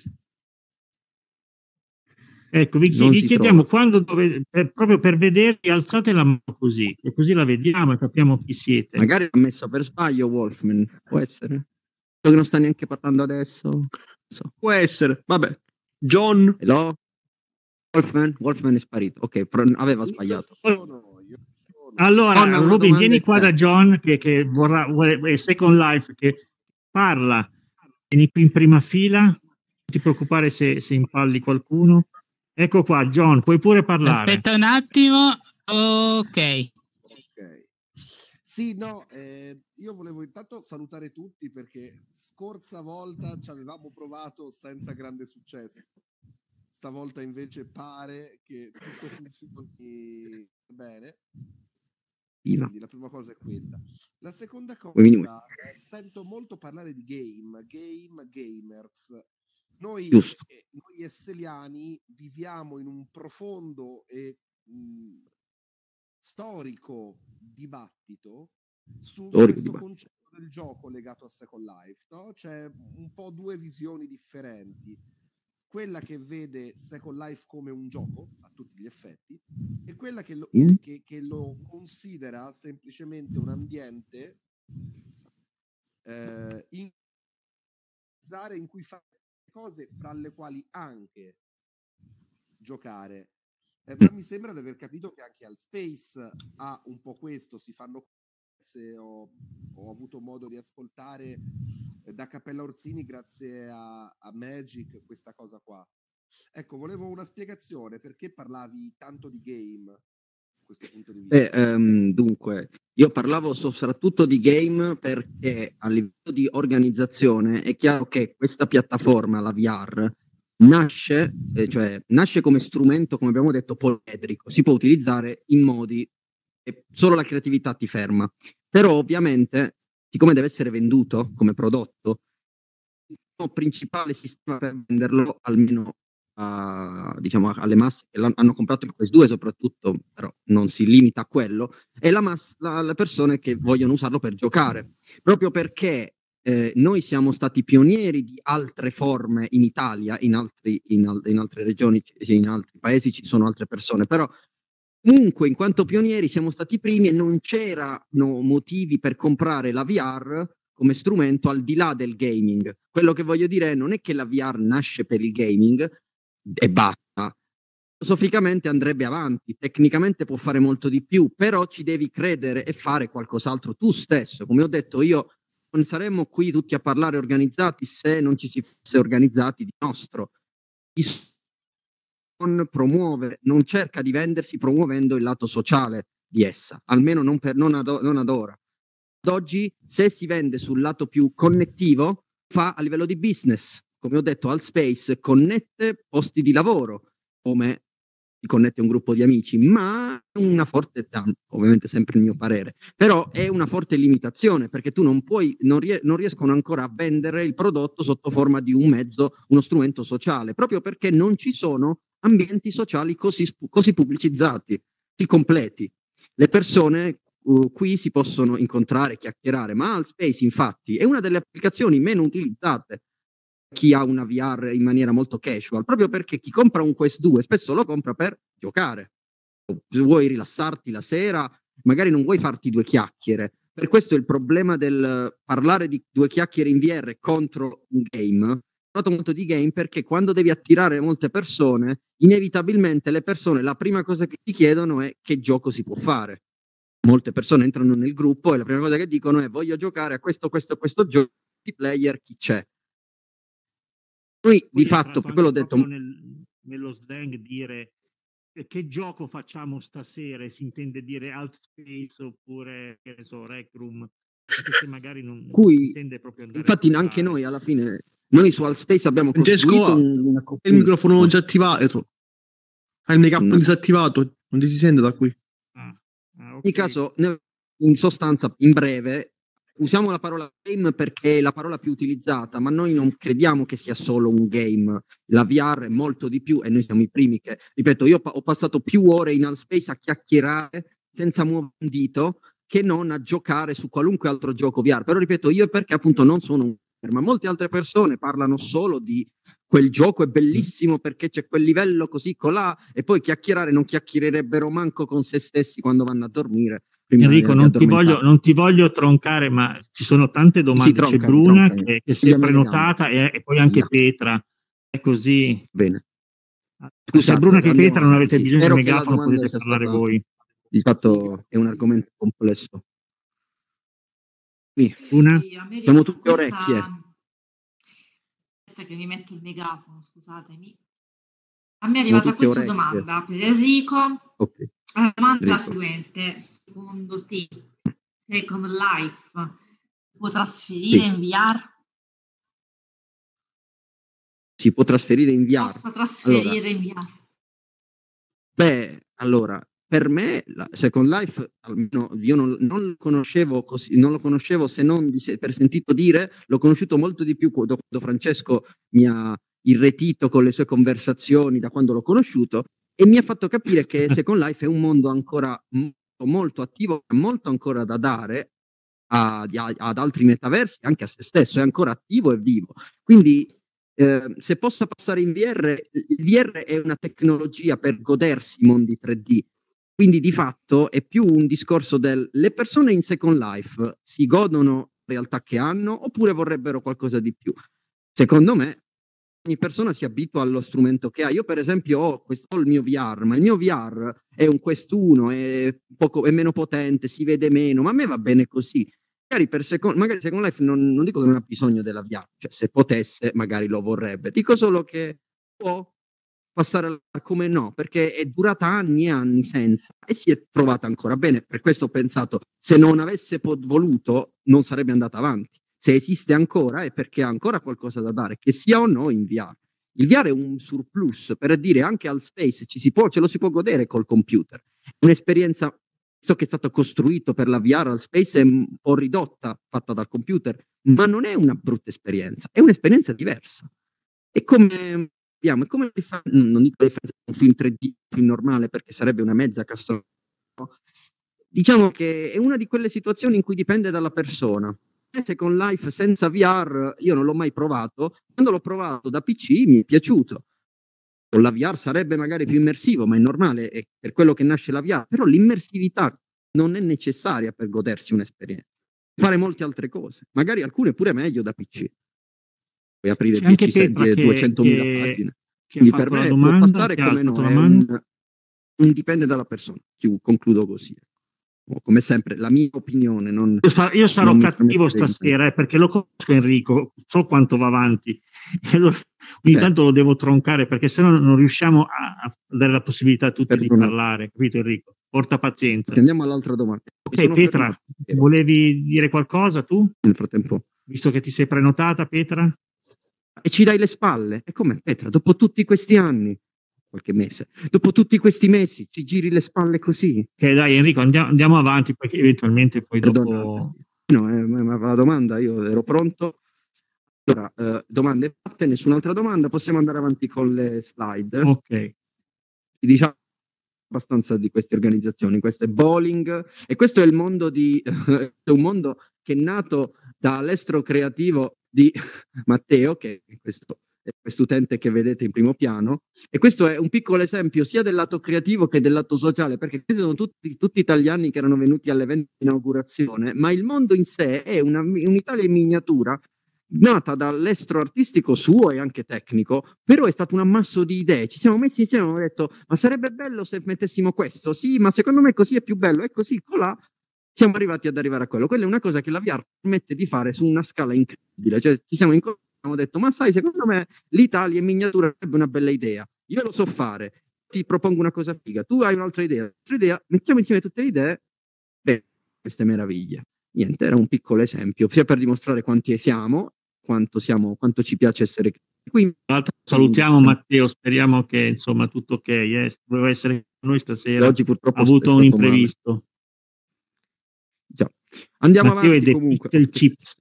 Ecco, vi, vi chiediamo trova. quando dovete, per, proprio per vedervi, alzate la mano così, e così la vediamo e capiamo chi siete. Magari l'ha messo per sbaglio Wolfman, può essere? So che non sta neanche parlando adesso. So. Può essere, vabbè. John? Hello? Wolfman? Wolfman è sparito, ok, aveva sbagliato. Io sono, io sono. Allora, no, Robin, vieni qua da John, che, che vorrà, vuole, Second Life, che parla. Vieni qui in prima fila, non ti preoccupare se, se impalli qualcuno. Ecco qua, John, puoi pure parlare. Aspetta un attimo. Ok. Ok. Sì, no, eh, io volevo intanto salutare tutti perché scorsa volta ci avevamo provato senza grande successo. Stavolta invece pare che tutto funzioni bene. Quindi la prima cosa è questa. La seconda cosa, eh, sento molto parlare di game, game, gamers. Noi, eh, noi esseliani viviamo in un profondo e mh, storico dibattito su Storico questo dibattito. concetto del gioco legato a Second Life, no? C'è un po' due visioni differenti. Quella che vede Second Life come un gioco a tutti gli effetti e quella che lo, Mm. che, che lo considera semplicemente un ambiente eh, in, in cui fare cose fra le quali anche giocare. Eh, ma mi sembra di aver capito che anche al Space ha un po' questo, si fanno se ho, ho avuto modo di ascoltare eh, da Cappella Orsini grazie a, a Magic questa cosa qua. Ecco, volevo una spiegazione perché parlavi tanto di game a questo punto di vista. Beh, ehm, dunque, io parlavo soprattutto di game perché a livello di organizzazione è chiaro che questa piattaforma, la V R, nasce, eh, cioè, nasce come strumento, come abbiamo detto, poliedrico. Si può utilizzare in modi e solo la creatività ti ferma. Però ovviamente, siccome deve essere venduto come prodotto, il principale sistema per venderlo, almeno a, diciamo, alle masse che hanno comprato il Quest due soprattutto, però non si limita a quello, è la massa, la, le persone che vogliono usarlo per giocare, proprio perché eh, noi siamo stati pionieri di altre forme in Italia, in, altri, in, al, in altre regioni, in altri paesi ci sono altre persone, però comunque in quanto pionieri siamo stati i primi e non c'erano motivi per comprare la V R come strumento al di là del gaming. Quello che voglio dire non è che la V R nasce per il gaming e basta. Filosoficamente andrebbe avanti, tecnicamente può fare molto di più, però ci devi credere e fare qualcos'altro tu stesso. Come ho detto io, non saremmo qui tutti a parlare organizzati se non ci si fosse organizzati di nostro. Non promuove, non cerca di vendersi promuovendo il lato sociale di essa, almeno non, per, non, ad, non ad ora. Ad oggi, se si vende sul lato più connettivo, fa a livello di business. Come ho detto, al Space connette posti di lavoro, come si connette un gruppo di amici, ma una forte, ovviamente sempre il mio parere, però è una forte limitazione, perché tu non puoi, non, ries- non riescono ancora a vendere il prodotto sotto forma di un mezzo, uno strumento sociale, proprio perché non ci sono ambienti sociali così, così pubblicizzati, così completi. Le persone uh, qui si possono incontrare, chiacchierare, ma al Space infatti è una delle applicazioni meno utilizzate. Chi ha una V R in maniera molto casual, proprio perché chi compra un Quest due spesso lo compra per giocare. Vuoi rilassarti la sera, magari non vuoi farti due chiacchiere. Per questo il problema del parlare di due chiacchiere in V R contro un game, ho parlato molto di game perché quando devi attirare molte persone, inevitabilmente le persone la prima cosa che ti chiedono è che gioco si può fare. Molte persone entrano nel gruppo e la prima cosa che dicono è voglio giocare a questo, questo, questo gioco, multiplayer, chi c'è? Noi Poi di fatto, per quello ho detto, nel, nello slang dire che gioco facciamo stasera, si intende dire Alt Space oppure che ne so, Rec Room, anche se magari non, cui, non intende proprio andare infatti a anche noi alla fine, noi su Alt Space abbiamo Francesco, costruito un, una il microfono disattivato, hai il make up no. disattivato, non ti si sente da qui. Ah, ah, okay. In caso, in sostanza, in breve, usiamo la parola game perché è la parola più utilizzata, ma noi non crediamo che sia solo un game. La V R è molto di più e noi siamo i primi che, ripeto, io ho passato più ore in Alt Space a chiacchierare senza muovere un dito che non a giocare su qualunque altro gioco V R. Però ripeto, io perché appunto non sono un gamer, ma molte altre persone parlano solo di quel gioco è bellissimo perché c'è quel livello così colà e poi chiacchierare non chiacchiererebbero manco con se stessi quando vanno a dormire. Enrico, non ti, voglio, non ti voglio troncare, ma ci sono tante domande. Tronca, c'è Bruna tronca, che, che si è prenotata e, e poi anche yeah. Petra. È così. Bene. Scusate, Bruna che Petra non avete sì, bisogno di megafono, potete parlare stata... voi. Di fatto è un argomento complesso. Sì. Una? Siamo tutte questa... orecchie. Aspetta che mi metto il megafono, scusatemi. A me è arrivata questa orecchie. domanda per Enrico. Ok. La domanda è la seguente: secondo te Second Life può trasferire sì. in V R? Si può trasferire in V R? Posso trasferire allora, in V R? Beh, allora, per me la Second Life, almeno io non, non lo conoscevo così, non lo conoscevo se non di, per sentito dire, l'ho conosciuto molto di più quando Francesco mi ha irretito con le sue conversazioni da quando l'ho conosciuto, e mi ha fatto capire che Second Life è un mondo ancora molto attivo, ha molto ancora da dare a, a, ad altri metaversi, anche a se stesso, è ancora attivo e vivo. Quindi eh, se posso passare in V R, il V R è una tecnologia per godersi i mondi tre D, quindi di fatto è più un discorso del le persone in Second Life si godono la realtà che hanno oppure vorrebbero qualcosa di più. Secondo me ogni persona si abitua allo strumento che ha. Io per esempio ho, questo, ho il mio V R, ma il mio V R è un Quest uno, è, poco, è meno potente, si vede meno, ma a me va bene così. Magari per Second, magari Second Life non, non dico che non ha bisogno della V R, cioè se potesse magari lo vorrebbe, dico solo che può passare come no, perché è durata anni e anni senza e si è trovata ancora bene. Per questo ho pensato, se non avesse voluto non sarebbe andata avanti. Se esiste ancora è perché ha ancora qualcosa da dare, che sia o no in V R. Il V R è un surplus, per dire anche al space ci si può, ce lo si può godere col computer. È un'esperienza, so che è stato costruito per la V R al space, è un po' ridotta, fatta dal computer, ma non è una brutta esperienza, è un'esperienza diversa. È come, vediamo, è come non dico la differenza tra un film tre D e un film normale, perché sarebbe una mezza castroffa. Diciamo che è una di quelle situazioni in cui dipende dalla persona. Second Life senza V R io non l'ho mai provato, quando l'ho provato da P C mi è piaciuto. Con la V R sarebbe magari più immersivo, ma è normale, è per quello che nasce la V R, però l'immersività non è necessaria per godersi un'esperienza. Fare molte altre cose, magari alcune pure meglio da P C. Puoi aprire anche P C Petra di duecentomila che, pagine. Che Quindi per me domanda, può passare come no, è un, un dipende dalla persona. Io concludo così. Come sempre, la mia opinione. Non, io, sar- io sarò non cattivo stasera eh, perché lo conosco Enrico, so quanto va avanti. E lo, ogni eh. tanto lo devo troncare perché sennò non riusciamo a, a dare la possibilità a tutti Perdona. di parlare, capito Enrico? Porta pazienza. Andiamo all'altra domanda. Ok, Petra, volevi dire qualcosa tu? Nel frattempo. Visto che ti sei prenotata, Petra? E ci dai le spalle. E come, Petra, dopo tutti questi anni, qualche mese, dopo tutti questi mesi, ci giri le spalle così? Ok, dai Enrico, andiamo, andiamo avanti, perché eventualmente poi Perdona, dopo... No, eh, ma la domanda, io ero pronto. Allora, eh, domande fatte, nessun'altra domanda, possiamo andare avanti con le slide. Ok. Diciamo abbastanza di queste organizzazioni, questo è bowling, e questo è il mondo di, è un mondo che è nato dall'estro creativo di Matteo, che è questo, è quest'utente che vedete in primo piano, e questo è un piccolo esempio sia del lato creativo che del lato sociale, perché questi sono tutti, tutti italiani che erano venuti all'evento di inaugurazione, ma il mondo in sé è una, un'Italia in miniatura, nata dall'estro artistico suo e anche tecnico, però è stato un ammasso di idee. Ci siamo messi insieme e abbiamo detto, ma sarebbe bello se mettessimo questo? Sì, ma secondo me così è più bello, e così, colà, siamo arrivati ad arrivare a quello. Quella è una cosa che la V R permette di fare su una scala incredibile. Cioè, ci siamo incontrati e abbiamo detto, ma sai, secondo me l'Italia in miniatura sarebbe una bella idea. Io lo so fare, ti propongo una cosa figa, tu hai un'altra idea, un'altra idea, mettiamo insieme tutte le idee, beh, queste meraviglie. Niente, era un piccolo esempio, sia per dimostrare quanti siamo, quanto siamo, quanto ci piace essere qui. Salutiamo Matteo, speriamo che insomma tutto ok, eh. Doveva essere con noi stasera, oggi purtroppo ha avuto un imprevisto. Male. Già. Andiamo Matteo avanti è comunque. Del chips.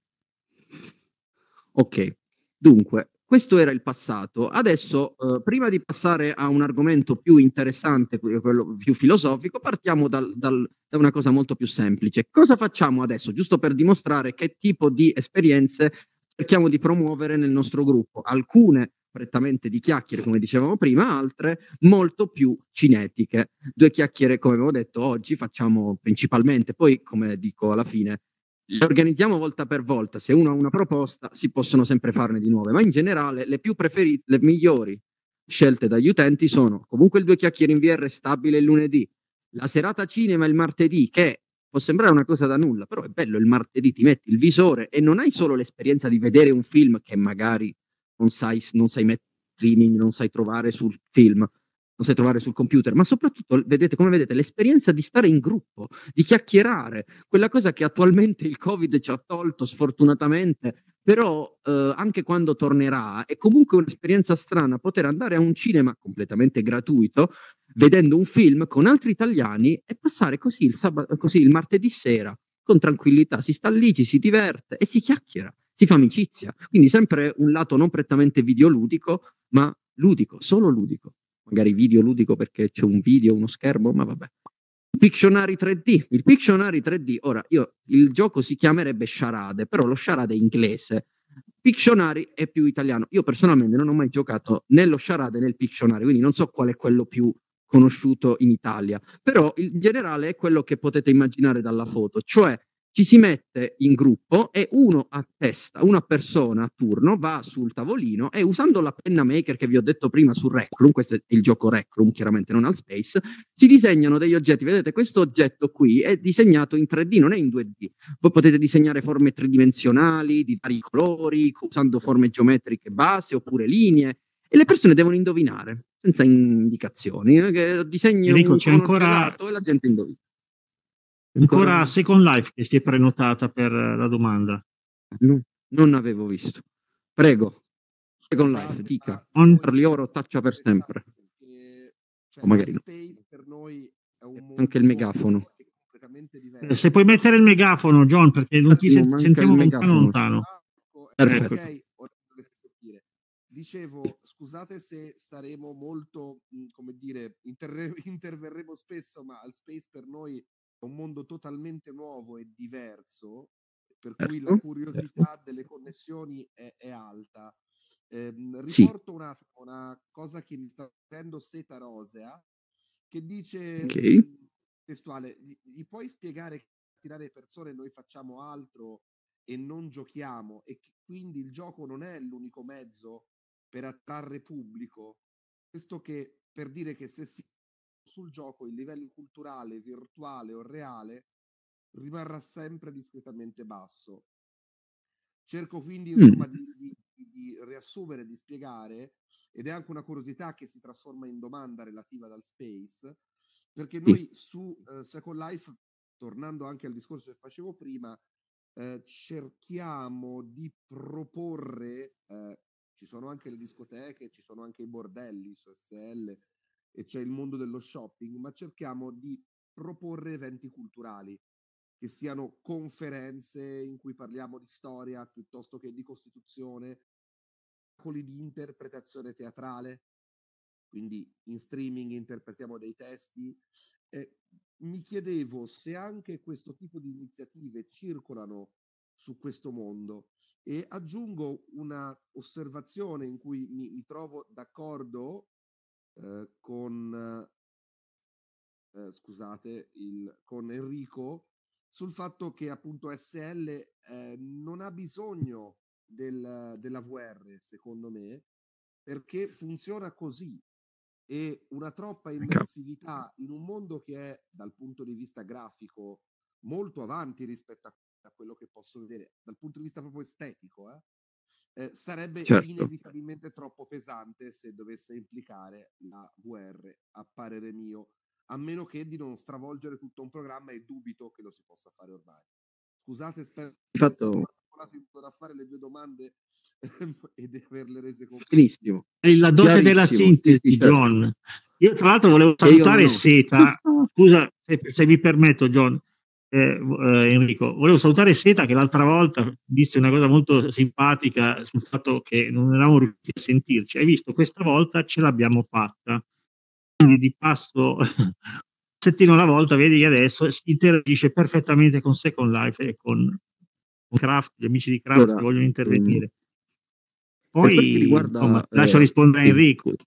Ok, dunque, questo era il passato. Adesso, eh, prima di passare a un argomento più interessante, quello più filosofico, partiamo dal, dal, da una cosa molto più semplice. Cosa facciamo adesso, giusto per dimostrare che tipo di esperienze cerchiamo di promuovere nel nostro gruppo? Alcune prettamente di chiacchiere, come dicevamo prima, altre molto più cinetiche. Due chiacchiere, come avevo detto, oggi facciamo principalmente, poi, come dico alla fine, le organizziamo volta per volta. Se uno ha una proposta, si possono sempre farne di nuove, ma in generale le più preferite, le migliori scelte dagli utenti sono comunque il due chiacchiere in V R stabile il lunedì, la serata cinema il martedì, che può sembrare una cosa da nulla, però è bello il martedì, ti metti il visore e non hai solo l'esperienza di vedere un film che magari non sai, non sai mettere streaming, non sai trovare sul film, non sai trovare sul computer, ma soprattutto, vedete, come vedete, l'esperienza di stare in gruppo, di chiacchierare, quella cosa che attualmente il Covid ci ha tolto sfortunatamente, però eh, anche quando tornerà è comunque un'esperienza strana poter andare a un cinema completamente gratuito, vedendo un film con altri italiani e passare così il, sabato, così il martedì sera con tranquillità, si sta lì, ci si diverte e si chiacchiera, si fa amicizia, quindi sempre un lato non prettamente videoludico, ma ludico, solo ludico. Magari video ludico perché c'è un video, uno schermo, ma vabbè. Pictionary tre D, il Pictionary tre D, ora io il gioco si chiamerebbe Charade, però lo Charade è inglese, Pictionary è più italiano. Io personalmente non ho mai giocato né lo Charade né il Pictionary, quindi non so qual è quello più conosciuto in Italia, però in generale è quello che potete immaginare dalla foto, cioè ci si mette in gruppo e uno a testa, una persona a turno va sul tavolino e usando la penna maker che vi ho detto prima su Rec Room, questo è il gioco Rec Room, chiaramente non al Space, si disegnano degli oggetti. Vedete, questo oggetto qui è disegnato in tre D, non è in due D. Voi potete disegnare forme tridimensionali di vari colori, usando forme geometriche base oppure linee, e le persone devono indovinare, senza indicazioni. Eh, che disegni Enrico, un c'è cono ancora- gelato e la gente indovina. Ancora Second Life che si è prenotata per la domanda. No, non avevo visto. Prego, Second Scusate, Life, dica. ma On- noi Parli oro, taccia per sempre. perché, cioè, O magari no. Space per noi è un mondo Anche il megafono. nuovo e completamente diverso. Eh, Se puoi mettere il megafono, John, perché non ti Attimo, sen- manca sentiamo il lontano megafono. lontano. Ah, ecco, Perfetto. ok, ora dovreste sentire. Dicevo, scusate se saremo molto, mh, come dire, interre- interverremo spesso, ma il Space per noi è un mondo totalmente nuovo e diverso, per cui la Certo, curiosità delle connessioni è, è alta. Ehm, Sì. riporto un attimo una cosa che mi sta dicendo Seta Rosea, che dice, Ok. mh, testuale, gli, gli puoi spiegare che per attirare persone noi facciamo altro e non giochiamo, e che quindi il gioco non è l'unico mezzo per attrarre pubblico? Questo che per dire che se si sul gioco il livello culturale, virtuale o reale rimarrà sempre discretamente basso. Cerco quindi Mm. insomma di, di- di riassumere, di spiegare, ed è anche una curiosità che si trasforma in domanda relativa dal Space, perché Sì. noi su eh, Second Life, tornando anche al discorso che facevo prima, eh, cerchiamo di proporre, eh, ci sono anche le discoteche, ci sono anche i bordelli su S L e c'è il mondo dello shopping, ma cerchiamo di proporre eventi culturali, che siano conferenze in cui parliamo di storia piuttosto che di Costituzione, spettacoli di interpretazione teatrale, quindi in streaming interpretiamo dei testi. Eh, mi chiedevo se anche questo tipo di iniziative circolano su questo mondo, e aggiungo una osservazione in cui mi, mi trovo d'accordo eh, con, eh, scusate, il, con Enrico, sul fatto che appunto S L eh, non ha bisogno del, della V R, secondo me, perché funziona così, e una troppa immersività in un mondo che è dal punto di vista grafico molto avanti rispetto a, a quello che posso vedere dal punto di vista proprio estetico, eh, eh, sarebbe Certo. inevitabilmente troppo pesante se dovesse implicare la V R, a parere mio, a meno che di non stravolgere tutto un programma, e dubito che lo si possa fare ormai. Scusate, spero di Fatto- essere articolato in poter fare le due domande e di averle rese complete. Benissimo. È la dote della Chiarissimo, sintesi, sì, sì, certo. John. Io tra l'altro volevo E io salutare non ho. Seta, scusa se, se vi permetto, John, eh, eh, Enrico, volevo salutare Seta che l'altra volta disse una cosa molto simpatica sul fatto che non eravamo riusciti a sentirci. Hai visto, questa volta ce l'abbiamo fatta. Quindi di passo settino alla volta, vedi che adesso si interagisce perfettamente con Second Life e con, con Craft, gli amici di Craft Allora, che vogliono intervenire. Per quel che Poi riguarda, insomma, eh, lascio rispondere a sì, Enrico. scusa.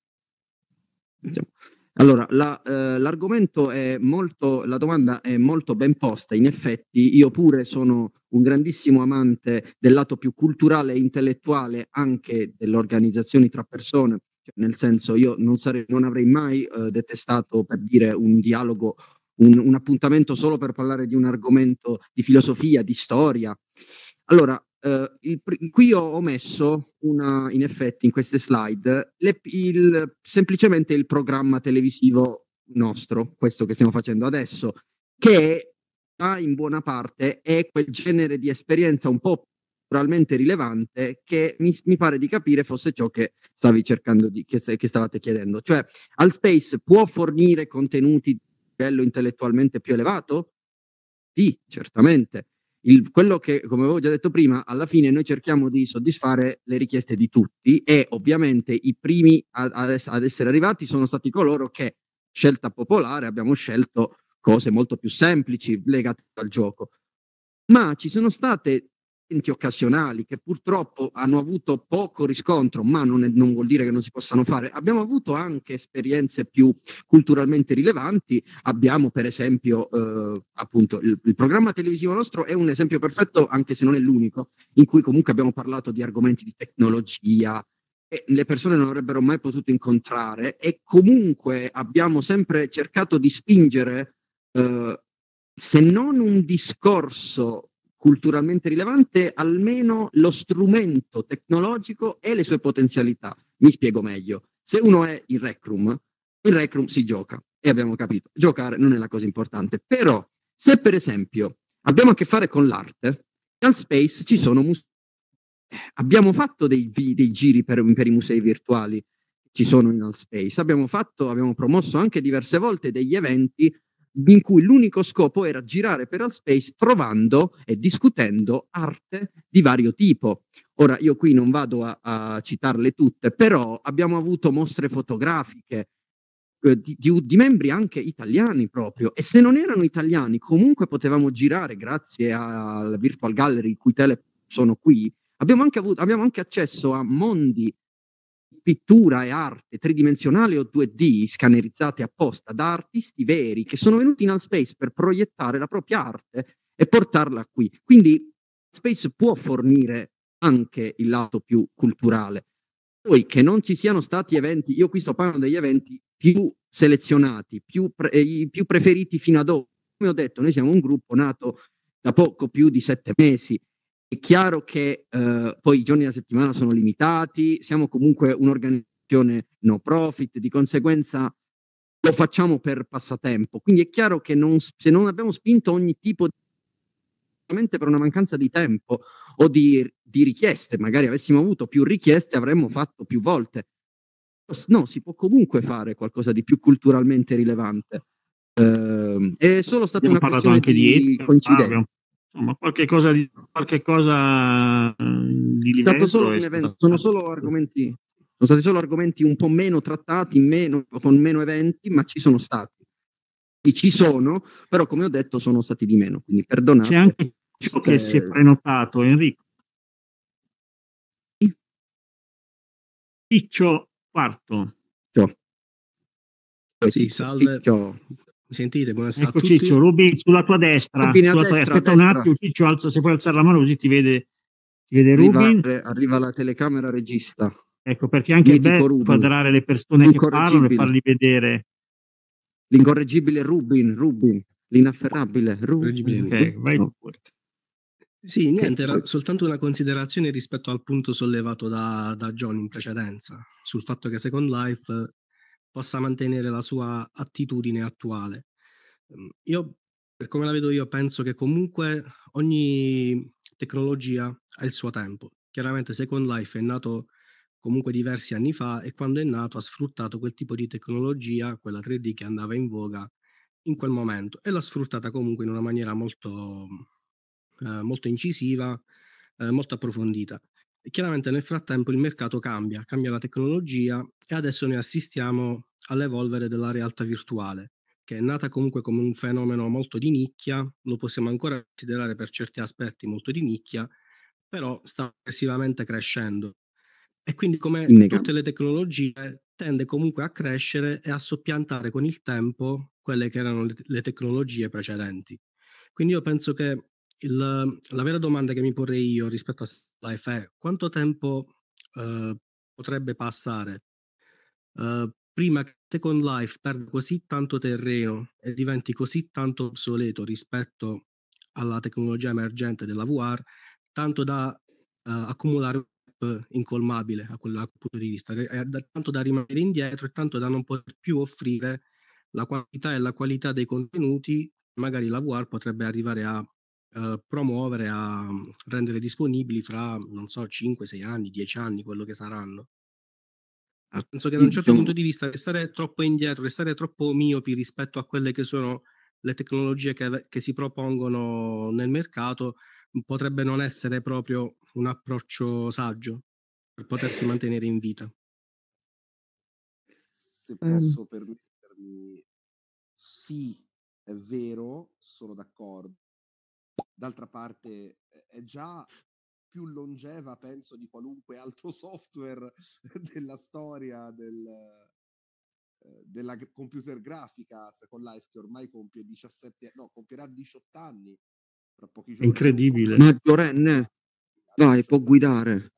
Diciamo. Allora, la, eh, l'argomento è molto, la domanda è molto ben posta. In effetti, io pure sono un grandissimo amante del lato più culturale e intellettuale anche delle organizzazioni tra persone. Cioè, nel senso, io non, sarei, non avrei mai eh, detestato, per dire, un dialogo, un, un appuntamento solo per parlare di un argomento di filosofia, di storia. Allora, eh, il, qui ho, ho messo una, in effetti in queste slide le, il, semplicemente il programma televisivo nostro, questo che stiamo facendo adesso, che in buona parte è quel genere di esperienza un po' culturalmente rilevante che mi, mi pare di capire fosse ciò che stavi cercando di, che, che stavate chiedendo. Cioè, Altspace può fornire contenuti di livello intellettualmente più elevato? Sì, certamente. Il, quello che, come avevo già detto prima, alla fine noi cerchiamo di soddisfare le richieste di tutti, e ovviamente i primi a, a, ad essere arrivati sono stati coloro che, scelta popolare, abbiamo scelto cose molto più semplici legate al gioco. Ma ci sono state eventi occasionali che purtroppo hanno avuto poco riscontro, ma non, è, non vuol dire che non si possano fare. Abbiamo avuto anche esperienze più culturalmente rilevanti. Abbiamo per esempio eh, appunto il, il programma televisivo nostro è un esempio perfetto, anche se non è l'unico, in cui comunque abbiamo parlato di argomenti di tecnologia e le persone non avrebbero mai potuto incontrare, e comunque abbiamo sempre cercato di spingere eh, se non un discorso culturalmente rilevante, almeno lo strumento tecnologico e le sue potenzialità. Mi spiego meglio. Se uno è in Rec Room, in Rec Room si gioca, e abbiamo capito, giocare non è la cosa importante. Però, se per esempio abbiamo a che fare con l'arte, in Space ci sono musei. Abbiamo fatto dei, dei giri per, per i musei virtuali, ci sono in Altspace. Abbiamo fatto, abbiamo promosso anche diverse volte degli eventi in cui l'unico scopo era girare per Altspace trovando e discutendo arte di vario tipo. Ora, io qui non vado a, a citarle tutte, però abbiamo avuto mostre fotografiche eh, di, di, di membri anche italiani proprio, e se non erano italiani comunque potevamo girare grazie alla Virtual Gallery, i cui tele sono qui. Abbiamo anche, avuto, abbiamo anche accesso a mondi pittura e arte tridimensionale o due D scannerizzate apposta da artisti veri che sono venuti in Altspace per proiettare la propria arte e portarla qui. Quindi Altspace può fornire anche il lato più culturale. Poi che non ci siano stati eventi, io qui sto parlando degli eventi più selezionati, più, pre, eh, più preferiti fino ad ora. Come ho detto, noi siamo un gruppo nato da poco più di sette mesi. È chiaro che eh, poi i giorni della settimana sono limitati, siamo comunque un'organizzazione no profit, di conseguenza lo facciamo per passatempo. Quindi è chiaro che non, se non abbiamo spinto ogni tipo di per una mancanza di tempo o di, di richieste, magari avessimo avuto più richieste avremmo fatto più volte. No, si può comunque fare qualcosa di più culturalmente rilevante. Eh, è solo stata abbiamo una parlato questione anche di, di di coincidenza. abbiamo, insomma, qualche cosa di, qualche cosa di livello. È stato solo un evento, sono solo argomenti, sono stati solo argomenti un po' meno trattati, meno, con meno eventi, ma ci sono stati. Ci sono, però come ho detto sono stati di meno, quindi perdonate. C'è anche ciò che si è prenotato, Enrico. Ciccio Quarto. Ciao. Sì, salve. Ciccio. Mi sentite? Buonasera ecco a tutti. Ciccio, Rubi sulla tua destra. Rubin a sulla tua... destra, Aspetta a un destra. attimo, Ciccio, alza, se puoi alzare la mano così ti vede, ti vede arriva, Rubin. Arriva la telecamera regista. Ecco, perché anche Mitico è bello Rubin. inquadrare le persone che parlano e farli vedere. L'incorreggibile Rubin, Rubin, l'inafferrabile Rubin. Ok, vai no. pure. Sì, niente, era soltanto una considerazione rispetto al punto sollevato da, da John in precedenza, sul fatto che Second Life possa mantenere la sua attitudine attuale. Io, per come la vedo io, penso che comunque ogni tecnologia ha il suo tempo. Chiaramente Second Life è nato comunque diversi anni fa e quando è nato ha sfruttato quel tipo di tecnologia, quella tre D che andava in voga in quel momento, e l'ha sfruttata comunque in una maniera molto, eh, molto incisiva, eh, molto approfondita. E chiaramente nel frattempo il mercato cambia, cambia la tecnologia e adesso noi assistiamo all'evolvere della realtà virtuale, che è nata comunque come un fenomeno molto di nicchia, lo possiamo ancora considerare per certi aspetti molto di nicchia, però sta progressivamente crescendo. E quindi, come tutte le tecnologie, tende comunque a crescere e a soppiantare con il tempo quelle che erano le, le tecnologie precedenti. Quindi io penso che il, la vera domanda che mi porrei io rispetto a Life è quanto tempo eh, potrebbe passare eh, prima che Second Life perda così tanto terreno e diventi così tanto obsoleto rispetto alla tecnologia emergente della V R, tanto da eh, accumulare incolmabile a quel, a quel punto di vista, è da, tanto da rimanere indietro e tanto da non poter più offrire la quantità e la qualità dei contenuti magari la V R potrebbe arrivare a uh, promuovere, a um, rendere disponibili fra, non so, cinque, sei anni, dieci anni, quello che saranno. Penso che da un certo punto di vista restare troppo indietro, restare troppo miopi rispetto a quelle che sono le tecnologie che, che si propongono nel mercato potrebbe non essere proprio un approccio saggio per potersi mantenere in vita. Se posso permettermi, sì, è vero, sono d'accordo. D'altra parte è già più longeva, penso, di qualunque altro software della storia del, eh, della g- computer grafica, Second Life, che ormai compie diciassette, no, compierà diciotto anni tra pochi È giorni. Non so incredibile. quando- Maggiorenne, vai, può guidare.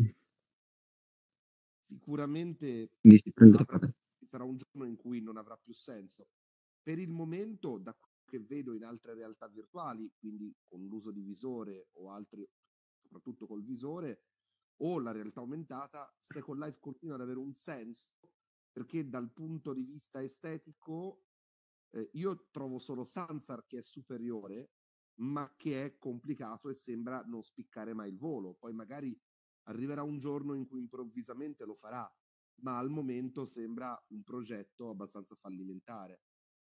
Sicuramente Quindi si prende la avrà- parte. ci sarà un giorno in cui non avrà più senso. Per il momento, da quello che vedo in altre realtà virtuali, quindi con l'uso di visore o altri, soprattutto col visore, o la realtà aumentata, Second Life continua ad avere un senso, perché dal punto di vista estetico eh, io trovo solo Sansar che è superiore, ma che è complicato e sembra non spiccare mai il volo. Poi magari arriverà un giorno in cui improvvisamente lo farà, ma al momento sembra un progetto abbastanza fallimentare.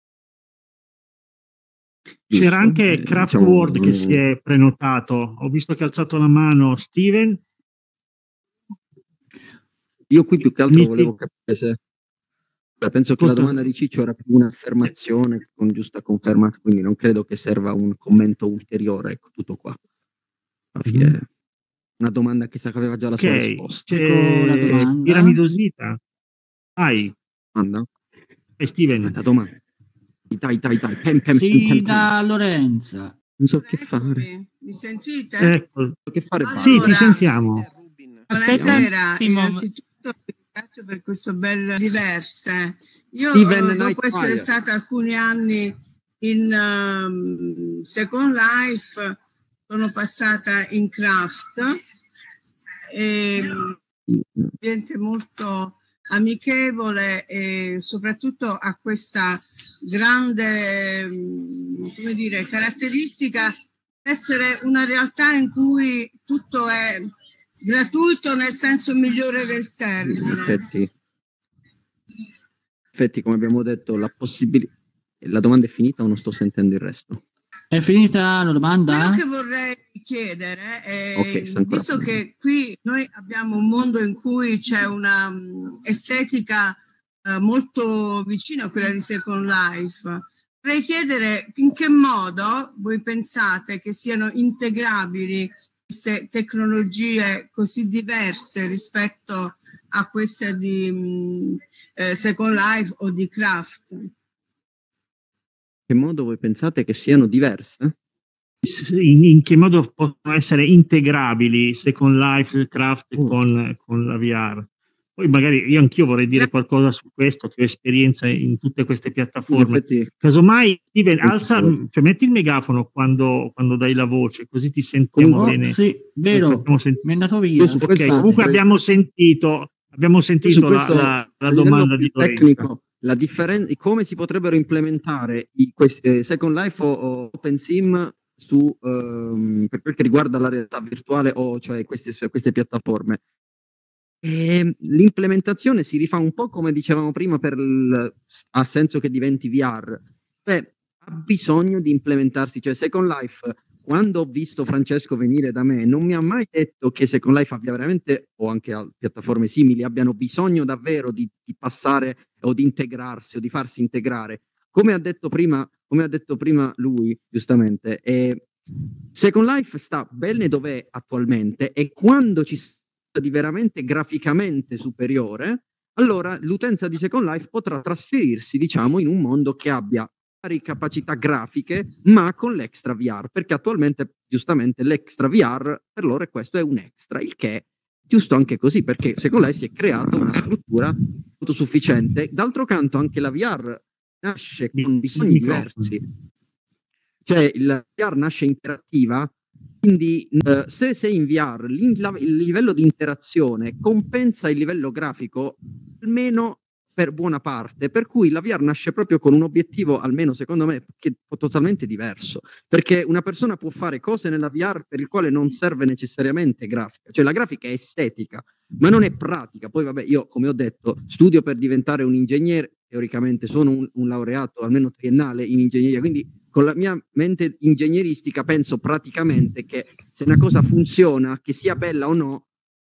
C'era Giusto? anche Eh, Craftworld diciamo, che si è prenotato. Ho visto che ha alzato la mano Steven. Io qui più che altro Amici, volevo capire se... Beh, penso che la ascolta, domanda di Ciccio era più un'affermazione con giusta conferma, quindi non credo che serva un commento ulteriore, ecco, tutto qua. Alla fine Mhm. una domanda che sa che aveva già la sua ok, risposta. Ecco la c'è domanda. Piramidosita. Vai, Domanda? vai Steven. La domanda. Dai, dai, dai, pem, pem, Sì, pem, pem. da Lorenza. Non so che fare. Eccomi, mi sentite? Ecco, Non so che fare. Allora, sì, ti sentiamo. Aspetta un Buonasera, attimo. innanzitutto vi ringrazio per questo bel diverse. Io Steven eh, dopo Nightfire. essere stata alcuni anni in um, Second Life, sono passata in Craft, e ambiente molto amichevole e soprattutto a questa grande, mm, come dire, caratteristica essere una realtà in cui tutto è gratuito nel senso migliore del In termine. effetti, in effetti, come abbiamo detto, la possibilità... La domanda è finita o non sto sentendo il resto? È finita la domanda? Quello che vorrei chiedere è, Ok, sta ancora visto finendo. che qui noi abbiamo un mondo in cui c'è una um, estetica eh, molto vicina a quella di Second Life, vorrei chiedere in che modo voi pensate che siano integrabili queste tecnologie così diverse rispetto a queste di um, eh, Second Life o di Craft. In che modo voi pensate che siano diverse? In, in che modo possono essere integrabili Second Life, Craft Oh. con, con la V R? Poi magari io anch'io vorrei dire qualcosa su questo, che ho esperienza in tutte queste In piattaforme. effetti, Casomai, Steven, alza, Anch'io. cioè metti il megafono quando, quando dai la voce, così ti sentiamo Oh, bene. sì, vero, Facciamo sentire. mi è andato Io via. su Ok, questo- comunque Scusate. abbiamo sentito, abbiamo Io su sentito la, questo, la, la a livello domanda più di Lorenzo. tecnico, la differenza, come si potrebbero implementare i, questi, eh, Second Life o, o OpenSim su, ehm, per quel che riguarda la realtà virtuale o cioè queste, queste piattaforme. E l'implementazione si rifà un po' come dicevamo prima, per il, ha senso che diventi V R, cioè ha bisogno di implementarsi, cioè Second Life, quando ho visto Francesco venire da me, non mi ha mai detto che Second Life abbia veramente, o anche a piattaforme simili, abbiano bisogno davvero di, di passare o di integrarsi o di farsi integrare. Come ha detto prima, come ha detto prima lui, giustamente, eh, Second Life sta bene dov'è attualmente, e quando ci sta di veramente graficamente superiore, allora l'utenza di Second Life potrà trasferirsi, diciamo, in un mondo che abbia pari capacità grafiche, ma con l'extra V R, perché attualmente, giustamente, l'extra V R per loro è questo, è un extra, il che è giusto anche così, perché Second Life si è creato una struttura autosufficiente. D'altro canto, anche la V R nasce con bisogni diversi, cioè la V R nasce interattiva, quindi eh, se sei in V R l'in- la- il livello di interazione compensa il livello grafico almeno per buona parte, per cui la V R nasce proprio con un obiettivo, almeno secondo me, che è totalmente diverso, perché una persona può fare cose nella V R per il quale non serve necessariamente grafica, cioè la grafica è estetica, ma non è pratica. Poi vabbè, io come ho detto studio per diventare un ingegnere, teoricamente sono un, un laureato almeno triennale in ingegneria, quindi con la mia mente ingegneristica penso praticamente che se una cosa funziona, che sia bella o no,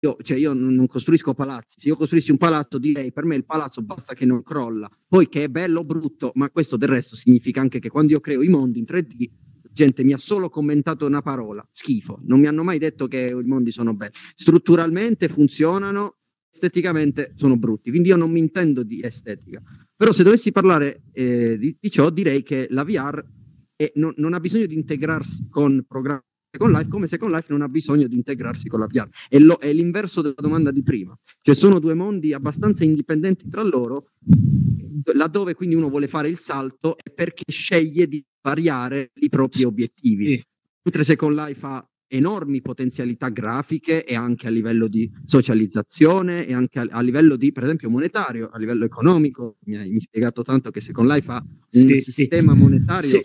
io, cioè io non, non costruisco palazzi. Se io costruissi un palazzo direi per me il palazzo basta che non crolla, poi che è bello o brutto, ma questo del resto significa anche che quando io creo i mondi in tre D gente mi ha solo commentato una parola, schifo, non mi hanno mai detto che i mondi sono belli, strutturalmente funzionano, esteticamente sono brutti, quindi io non mi intendo di estetica. Però se dovessi parlare eh, di, di ciò direi che la V R è, non, non ha bisogno di integrarsi con programmi Second Life, come Second Life non ha bisogno di integrarsi con la V R. È, lo, è l'inverso della domanda di prima. Cioè sono due mondi abbastanza indipendenti tra loro, laddove quindi uno vuole fare il salto è perché sceglie di variare i propri obiettivi. Sì. Mentre Second Life ha enormi potenzialità grafiche e anche a livello di socializzazione e anche a, a livello di, per esempio, monetario, a livello economico. Mi hai, mi hai spiegato tanto che Second Life ha un sì, sistema sì. monetario... Sì.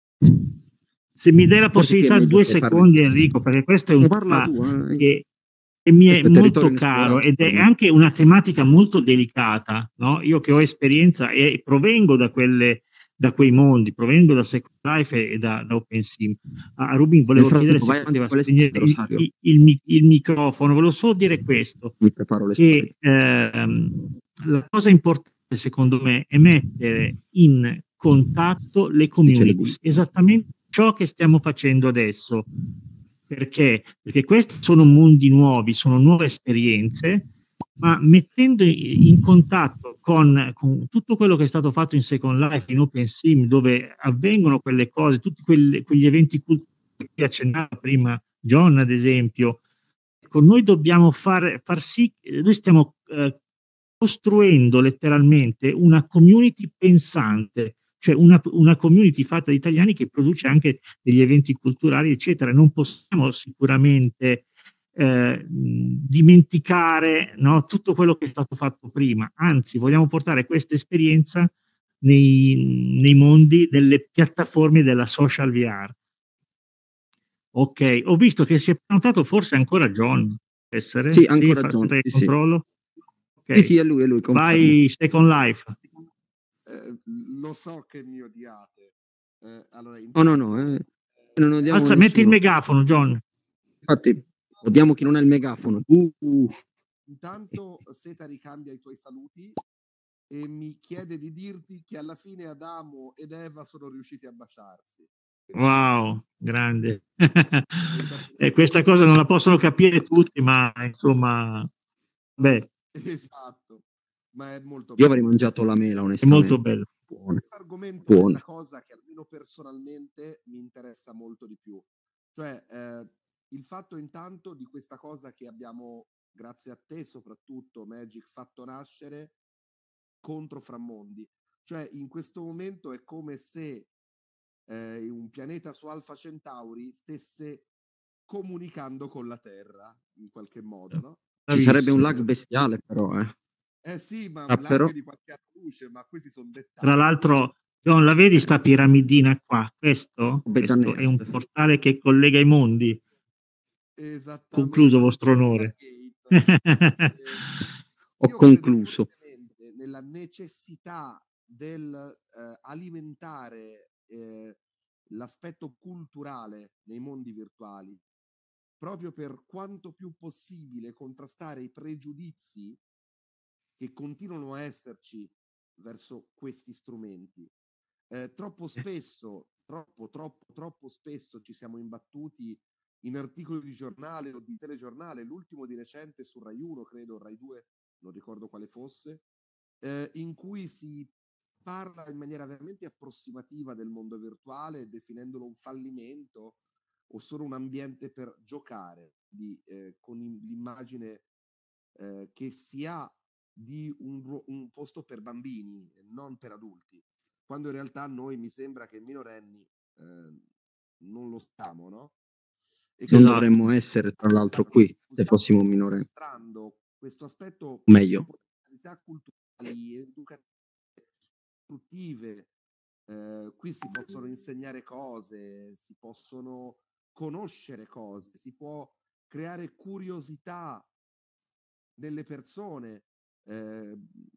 Se mi dai la possibilità, due secondi parli. Enrico, perché questo è un tema eh. che, che mi è molto caro ed è anche una tematica molto delicata, no? Io che ho esperienza e provengo da, quelle, da quei mondi, provengo da Second Life e da, da OpenSim. A Rubin volevo chiedere se poteva spegnere il, il, il, il microfono, volevo solo dire questo, che ehm, la cosa importante secondo me è mettere in contatto le community, esattamente ciò che stiamo facendo adesso. Perché? Perché questi sono mondi nuovi, sono nuove esperienze, ma mettendo in contatto con, con tutto quello che è stato fatto in Second Life, in OpenSim, dove avvengono quelle cose, tutti quelle, quegli eventi culturali che accennava prima John, ad esempio, ecco, noi dobbiamo far, far sì, noi stiamo eh, costruendo letteralmente una community pensante, cioè una, una community fatta di italiani che produce anche degli eventi culturali, eccetera. Non possiamo sicuramente eh, dimenticare, no, tutto quello che è stato fatto prima, anzi vogliamo portare questa esperienza nei, nei mondi delle piattaforme della social V R. Ok, ho visto che si è prenotato forse ancora John, essere? Sì, ancora sì, John. Sì, sì. controllo. Okay. Sì, sì, è lui, è lui. Vai Second Life. Eh, lo so che mi odiate. Eh, allora, intanto... No, no, no. Eh. Non odiamo Alza, metti il megafono, John. Infatti, odiamo chi non ha il megafono. Uh, uh. Intanto Seta ricambia i tuoi saluti e mi chiede di dirti che alla fine Adamo ed Eva sono riusciti a baciarsi. Wow, grande. E questa cosa non la possono capire tutti, ma insomma, beh. Esatto, ma è molto bello. Io avrei mangiato la mela, onestamente. È molto bello. Questo argomento è una cosa che almeno personalmente mi interessa molto di più. Cioè, eh, il fatto intanto di questa cosa che abbiamo, grazie a te soprattutto, Magic, fatto nascere contro Framondi. Cioè, in questo momento è come se eh, un pianeta su Alpha Centauri stesse comunicando con la Terra, in qualche modo, no? Ci sarebbe un lag bestiale, però, eh. Eh sì, ma ah, un però... lag di qualche luce, ma questi sono dettagli. Tra l'altro, John, la vedi sta piramidina qua? Questo, questo è un portale che collega i mondi. Esattamente. Concluso, vostro onore. eh, Ho concluso. Nella necessità del eh, alimentare eh, l'aspetto culturale nei mondi virtuali, proprio per quanto più possibile contrastare i pregiudizi che continuano a esserci verso questi strumenti. Eh, troppo spesso, troppo, troppo, troppo spesso ci siamo imbattuti in articoli di giornale o di telegiornale, l'ultimo di recente su Rai uno, credo, Rai due, non ricordo quale fosse, eh, in cui si parla in maniera veramente approssimativa del mondo virtuale, definendolo un fallimento o solo un ambiente per giocare, di, eh, con l'immagine eh, che si ha di un, un posto per bambini e non per adulti, quando in realtà noi mi sembra che minorenni eh, non lo siamo, no? E non dovremmo essere, tra l'altro, qui se fossimo minorenni. Questo aspetto meglio potenzialità culturali, educative, istruttive, eh, qui si possono insegnare cose, si possono conoscere cose, si può creare curiosità nelle persone, eh,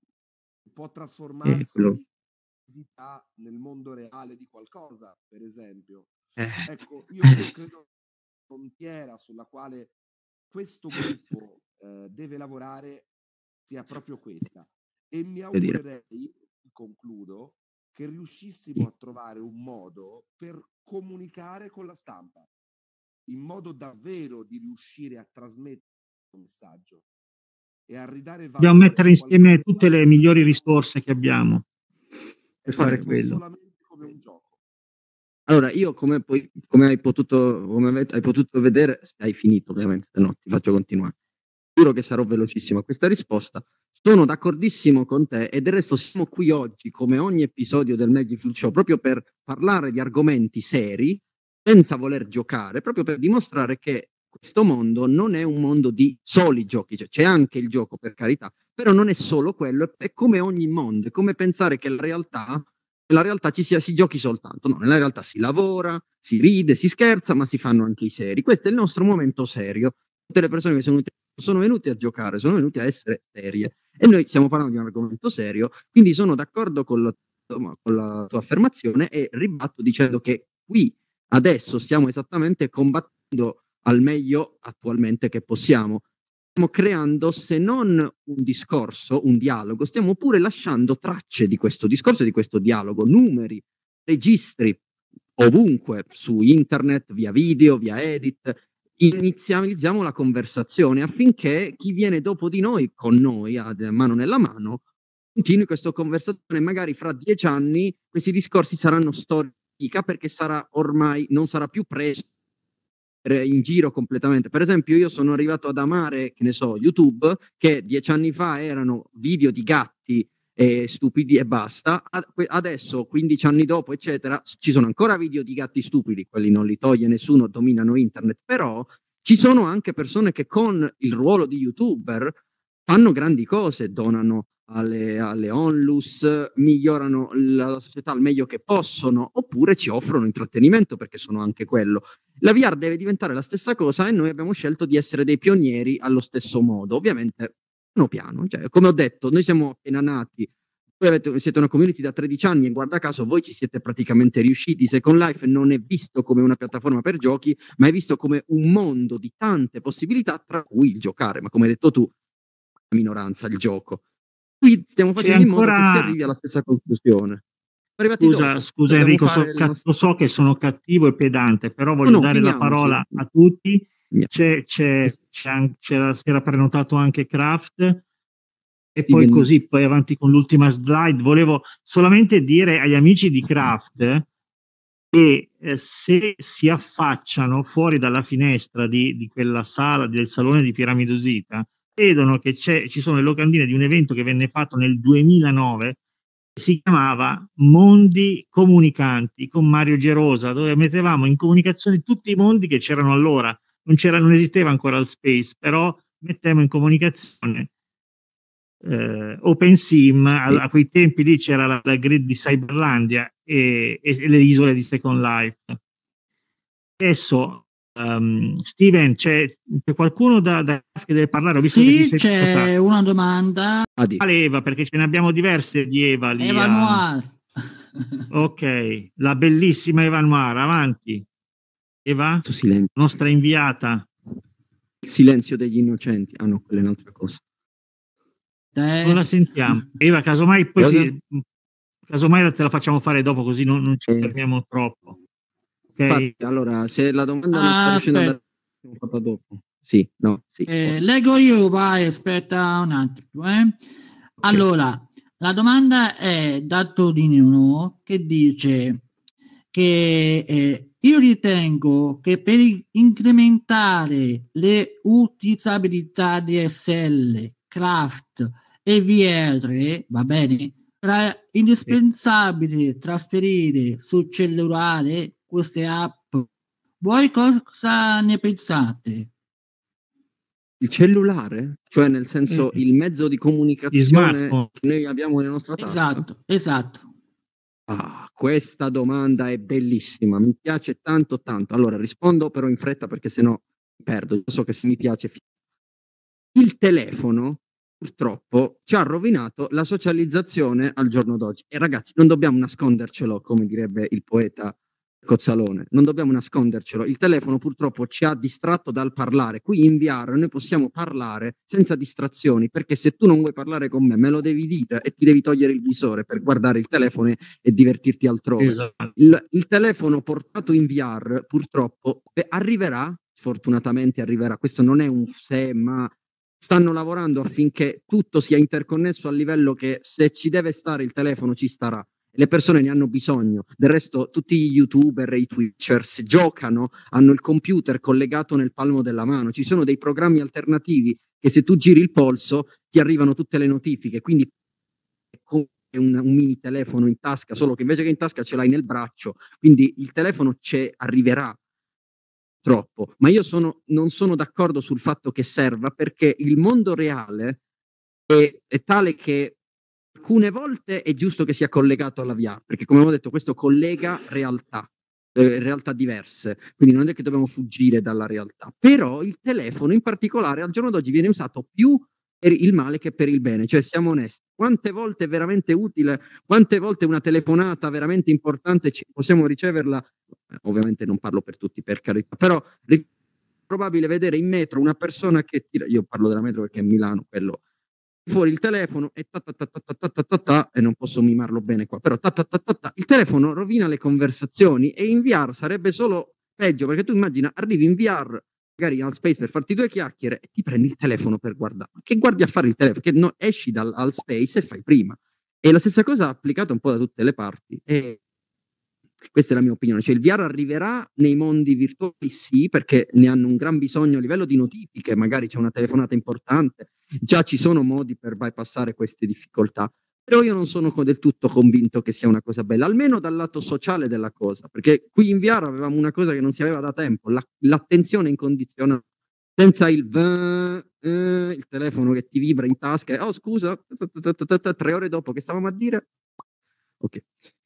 può trasformarsi in curiosità nel mondo reale di qualcosa, per esempio. Eh. Ecco, io credo frontiera sulla quale questo gruppo eh, deve lavorare sia proprio questa. E mi augurerei, concludo, che riuscissimo a trovare un modo per comunicare con la stampa, in modo davvero di riuscire a trasmettere un messaggio e a ridare valore. Dobbiamo mettere insieme tutte le migliori risorse che abbiamo per fare quello. Solamente come un gioco. Allora, io come, poi, come hai potuto come hai potuto vedere, hai finito ovviamente, se no ti faccio continuare. Giuro che sarò velocissimo a questa risposta. Sono d'accordissimo con te e del resto siamo qui oggi, come ogni episodio del Magic Flute Show, proprio per parlare di argomenti seri, senza voler giocare, proprio per dimostrare che questo mondo non è un mondo di soli giochi, cioè, c'è anche il gioco per carità, però non è solo quello, è come ogni mondo, è come pensare che la realtà, nella realtà ci sia, si giochi soltanto, no, nella realtà si lavora, si ride, si scherza, ma si fanno anche i seri. Questo è il nostro momento serio. Tutte le persone che sono venute, sono venute a giocare, sono venute a essere serie. E noi stiamo parlando di un argomento serio, quindi sono d'accordo con la, con la tua affermazione e ribatto dicendo che qui, adesso, stiamo esattamente combattendo al meglio attualmente che possiamo. Stiamo creando, se non un discorso, un dialogo, stiamo pure lasciando tracce di questo discorso e di questo dialogo, numeri, registri, ovunque, su internet, via video, via edit. Iniziamo la conversazione affinché chi viene dopo di noi, con noi, a mano nella mano, continui questa conversazione. Magari fra dieci anni questi discorsi saranno storica, perché sarà ormai, non sarà più preso in giro completamente. Per esempio, io sono arrivato ad amare, che ne so, YouTube, che dieci anni fa erano video di gatti e stupidi e basta. Adesso, quindici anni dopo, eccetera, ci sono ancora video di gatti stupidi, quelli non li toglie nessuno, dominano internet, però ci sono anche persone che con il ruolo di YouTuber fanno grandi cose, donano alle, alle onlus, migliorano la società al meglio che possono, oppure ci offrono intrattenimento, perché sono anche quello. La V R deve diventare la stessa cosa e noi abbiamo scelto di essere dei pionieri allo stesso modo, ovviamente piano piano, cioè, come ho detto, noi siamo appena nati, voi avete, siete una community da tredici anni e guarda caso voi ci siete praticamente riusciti. Second Life non è visto come una piattaforma per giochi, ma è visto come un mondo di tante possibilità, tra cui il giocare, ma come hai detto tu, la minoranza, il gioco. Qui stiamo facendo ancora... in modo che si arrivi alla stessa conclusione. Scusa, dopo, scusa Enrico, so, nostro... lo so che sono cattivo e pedante, però voglio no, no, dare la parola a tutti. C'è, c'è, c'è, c'era, si era prenotato anche Craft e sì, poi così, poi avanti con l'ultima slide. Volevo solamente dire agli amici di Craft eh, che eh, se si affacciano fuori dalla finestra di, di quella sala, del salone di Piramidosita, vedono che c'è, ci sono le locandine di un evento che venne fatto nel duemilanove, che si chiamava Mondi Comunicanti, con Mario Gerosa, dove mettevamo in comunicazione tutti i mondi che c'erano allora. Non, c'era, non esisteva ancora il space, però mettiamo in comunicazione eh, OpenSim, a, a quei tempi lì c'era la, la grid di Cyberlandia e, e, e le isole di Second Life. Adesso, um, Steven, c'è, c'è qualcuno da, da che deve parlare? Ho visto sì, che c'è portato. Una domanda. Quale Eva? Perché ce ne abbiamo diverse di Eva lì. Eva a... Noir. Ok, la bellissima Eva Noir, avanti. Eva, silenzio. Nostra inviata. Il silenzio degli innocenti. Ah no, quella è un'altra cosa. Eh. Non la sentiamo. Eva, casomai poi si, casomai te la facciamo fare dopo, così non, non ci eh. fermiamo troppo. Okay. Infatti, allora, se la domanda non ah, sta riuscendo a dare, fatta dopo. Sì, no, sì. Eh, leggo io, vai, aspetta un attimo. Eh. Okay. Allora, la domanda è da Torino, che dice che eh, io ritengo che per incrementare le utilizzabilità D S L, Craft e V R, va bene, sarà indispensabile trasferire sul cellulare queste app. Voi cosa ne pensate? Il cellulare? Cioè nel senso mm. il mezzo di comunicazione che noi abbiamo nella nostra tasca? Esatto, esatto. Ah, questa domanda è bellissima, mi piace tanto tanto. Allora rispondo però in fretta perché sennò perdo. Io so che se mi piace il telefono purtroppo ci ha rovinato la socializzazione al giorno d'oggi. E ragazzi, non dobbiamo nascondercelo, come direbbe il poeta Cozzalone, non dobbiamo nascondercelo, il telefono purtroppo ci ha distratto dal parlare. Qui in V R noi possiamo parlare senza distrazioni, perché se tu non vuoi parlare con me me lo devi dire e ti devi togliere il visore per guardare il telefono e, e divertirti altrove. Esatto. il, il telefono portato in V R purtroppo beh, arriverà, fortunatamente arriverà, questo non è un se, ma stanno lavorando affinché tutto sia interconnesso a livello che se ci deve stare il telefono ci starà. Le persone ne hanno bisogno. Del resto tutti gli youtuber e i twitchers giocano, hanno il computer collegato nel palmo della mano. Ci sono dei programmi alternativi che se tu giri il polso ti arrivano tutte le notifiche, quindi è come un, un mini telefono in tasca, solo che invece che in tasca ce l'hai nel braccio, quindi il telefono ci arriverà troppo. Ma io sono, non sono d'accordo sul fatto che serva, perché il mondo reale è, è tale che alcune volte è giusto che sia collegato alla V R, perché come avevo detto questo collega realtà, eh, realtà diverse, quindi non è che dobbiamo fuggire dalla realtà, però il telefono in particolare al giorno d'oggi viene usato più per il male che per il bene, cioè siamo onesti, quante volte è veramente utile, quante volte una telefonata veramente importante ci, possiamo riceverla, ovviamente non parlo per tutti per carità, però è probabile vedere in metro una persona che tira, io parlo della metro perché è Milano, quello fuori il telefono e ta ta ta ta ta ta ta ta, e non posso mimarlo bene qua, però ta ta ta ta ta, il telefono rovina le conversazioni, e in V R sarebbe solo peggio, perché tu immagina, arrivi in V R magari al space per farti due chiacchiere e ti prendi il telefono per guardare. Che guardi a fare il telefono? Che no, esci dal al space e fai prima. E la stessa cosa applicata un po' da tutte le parti. E questa è la mia opinione, cioè il V R arriverà nei mondi virtuali, sì, perché ne hanno un gran bisogno a livello di notifiche, magari c'è una telefonata importante, già ci sono modi per bypassare queste difficoltà, però io non sono del tutto convinto che sia una cosa bella, almeno dal lato sociale della cosa, perché qui in V R avevamo una cosa che non si aveva da tempo, la, l'attenzione incondizionata, senza il v- eh, il telefono che ti vibra in tasca e, oh scusa, tre ore dopo che stavamo a dire, ok.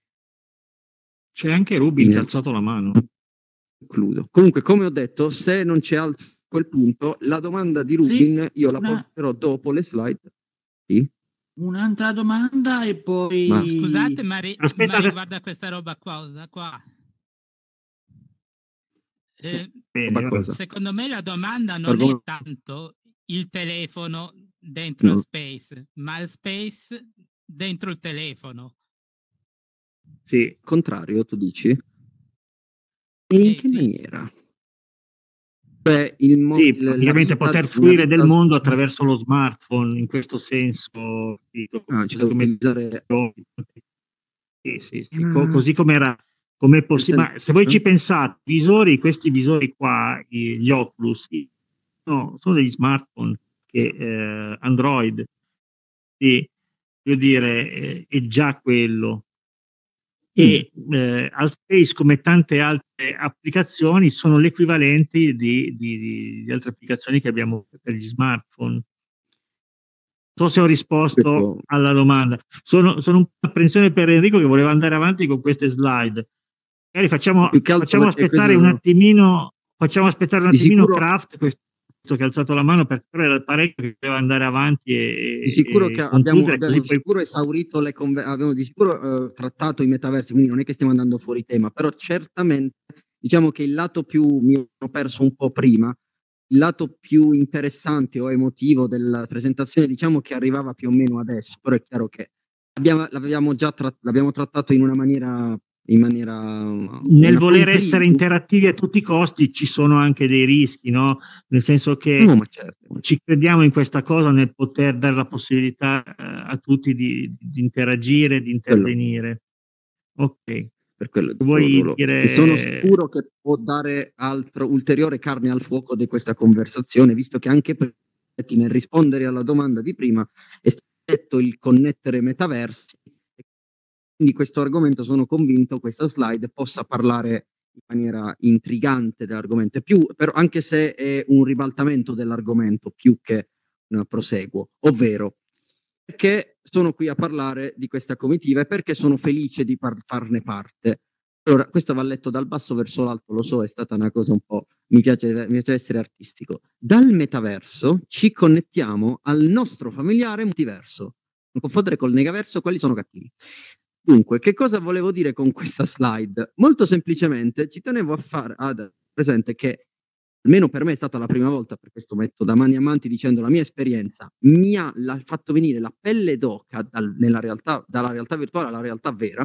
C'è anche Rubin che ha alzato la mano. Concludo. Comunque, come ho detto, se non c'è altro a quel punto, la domanda di Rubin Sì, io la una- porterò dopo le slide. Sì? Un'altra domanda e poi... Ma- Scusate, ma, ri- Aspetta, ma aspetta. riguarda questa roba qua, qua. Eh, Bene, Roba cosa? secondo me la domanda non è Argomento. tanto il telefono dentro No. il space, ma il space dentro il telefono. sì. Contrario, tu dici? E in Eh, che sì. maniera? Cioè, il mo- Sì, il- la praticamente vita- poter una fruire vita- del mondo attraverso lo smartphone, in questo senso. Sì, Ah, ci devo come- utilizzare... sì, sì, sì, Ah. co- così come era, come possibile. Ma se voi Eh? ci pensate, i visori, questi visori qua, i- gli Oculus, i- no, sono degli smartphone che eh, Android, sì, voglio dire, eh, è già quello. E eh, al Space, come tante altre applicazioni, sono l'equivalente di, di, di- di altre applicazioni che abbiamo per gli smartphone. Non so se ho risposto Questo- alla domanda. Sono, sono un po' apprensione per Enrico che voleva andare avanti con queste slide. Magari facciamo, Più che altro facciamo perché aspettare questo- un attimino, facciamo aspettare un Di attimino sicuro- Kraft, questo che ha alzato la mano, perché era il parecchio che doveva andare avanti e, Di sicuro e che abbiamo, concludere, abbiamo così di poi sicuro esaurito le conve- abbiamo di sicuro eh, trattato i metaversi, quindi non è che stiamo andando fuori tema, però certamente diciamo che il lato più, mi ho perso un po' prima, il lato più interessante o emotivo della presentazione, diciamo che arrivava più o meno adesso, però è chiaro che abbiamo, l'abbiamo già tra- l'abbiamo trattato in una maniera, in maniera nel una voler preview. essere interattivi a tutti i costi ci sono anche dei rischi, no? Nel senso che No, ma certo. ci crediamo in questa cosa, nel poter dare la possibilità eh, a tutti di, di interagire, di intervenire. Ok. Per quello Vuoi dico, dire- e sono sicuro che può dare altro, ulteriore carne al fuoco di questa conversazione, visto che anche per nel rispondere alla domanda di prima è stato il connettere metaversi, quindi questo argomento sono convinto questa slide possa parlare in maniera intrigante dell'argomento, più, però, anche se è un ribaltamento dell'argomento più che un proseguo, ovvero perché sono qui a parlare di questa comitiva e perché sono felice di par- farne parte. Allora, questo va letto dal basso verso l'alto, lo so, è stata una cosa un po'... mi piace, mi piace essere artistico. Dal metaverso ci connettiamo al nostro familiare multiverso. Non confondere col negaverso, quelli sono cattivi. Dunque, che cosa volevo dire con questa slide? Molto semplicemente ci tenevo a fare ad presente che, almeno per me è stata la prima volta, per questo metto da mani amanti dicendo la mia esperienza, mi ha la, fatto venire la pelle d'oca dal, nella realtà, dalla realtà virtuale alla realtà vera,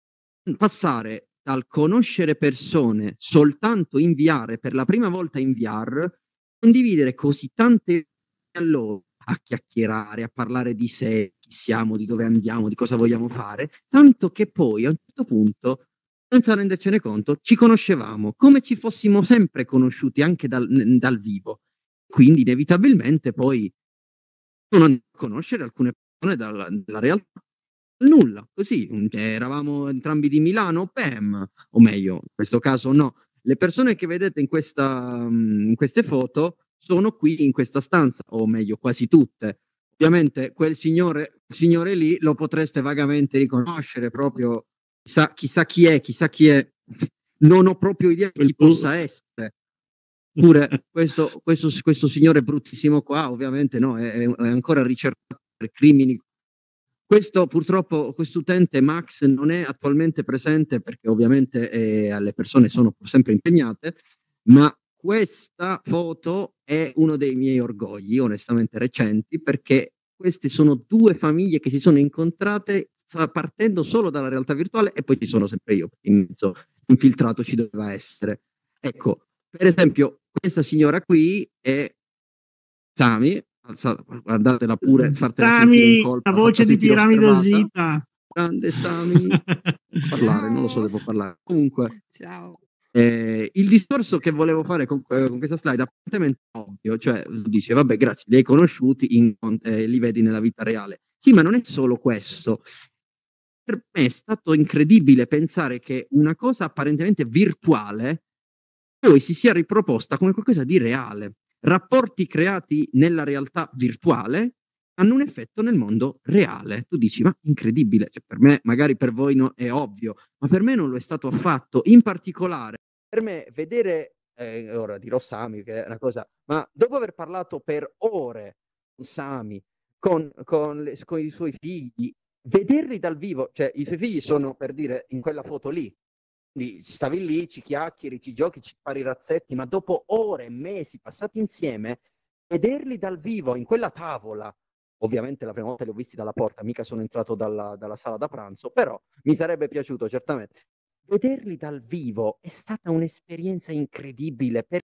passare dal conoscere persone soltanto in V R, per la prima volta in V R, condividere così tante loro, a chiacchierare, a parlare di sé, chi siamo, di dove andiamo, di cosa vogliamo fare, tanto che poi a un certo punto, senza rendercene conto, ci conoscevamo come ci fossimo sempre conosciuti anche dal, dal vivo. Quindi inevitabilmente poi non conoscere alcune persone dalla, dalla realtà. Nulla, così, eravamo entrambi di Milano, Pam, o meglio, in questo caso no. Le persone che vedete in, questa, in queste foto sono qui in questa stanza, o meglio, quasi tutte. Ovviamente quel signore, signore lì lo potreste vagamente riconoscere, proprio chissà, chissà chi è, chissà chi è, non ho proprio idea di chi possa essere. Pure questo, questo, questo signore bruttissimo qua, ovviamente no, è, è ancora ricercato per crimini. Questo purtroppo, quest'utente Max non è attualmente presente perché ovviamente eh, le persone sono sempre impegnate, ma questa foto è uno dei miei orgogli, onestamente recenti, perché queste sono due famiglie che si sono incontrate partendo solo dalla realtà virtuale e poi ci sono sempre io, in mezzo, infiltrato ci doveva essere. Ecco, per esempio, questa signora qui è Sami, guardatela pure, fartela sentire in colpa, la voce di Piramidosita. Grande Sami, parlare, non lo so, devo parlare. Comunque, ciao. Eh, il discorso che volevo fare con, eh, con questa slide è apparentemente ovvio, cioè dice, vabbè, grazie, li hai conosciuti, in, eh, li vedi nella vita reale. Sì, ma non è solo questo. Per me è stato incredibile pensare che una cosa apparentemente virtuale poi si sia riproposta come qualcosa di reale. Rapporti creati nella realtà virtuale hanno un effetto nel mondo reale. Tu dici, ma incredibile, cioè, per me, magari per voi no, è ovvio, ma per me non lo è stato affatto. In particolare, per me vedere, eh, ora dirò Sami, che è una cosa, ma dopo aver parlato per ore con Sami, con, con, le, con i suoi figli, vederli dal vivo, cioè i suoi figli sono, per dire, in quella foto lì, quindi stavi lì, ci chiacchieri, ci giochi, ci spari i razzetti, ma dopo ore, mesi passati insieme, vederli dal vivo in quella tavola, ovviamente la prima volta li ho visti dalla porta, mica sono entrato dalla, dalla sala da pranzo, però mi sarebbe piaciuto certamente. Vederli dal vivo è stata un'esperienza incredibile, perché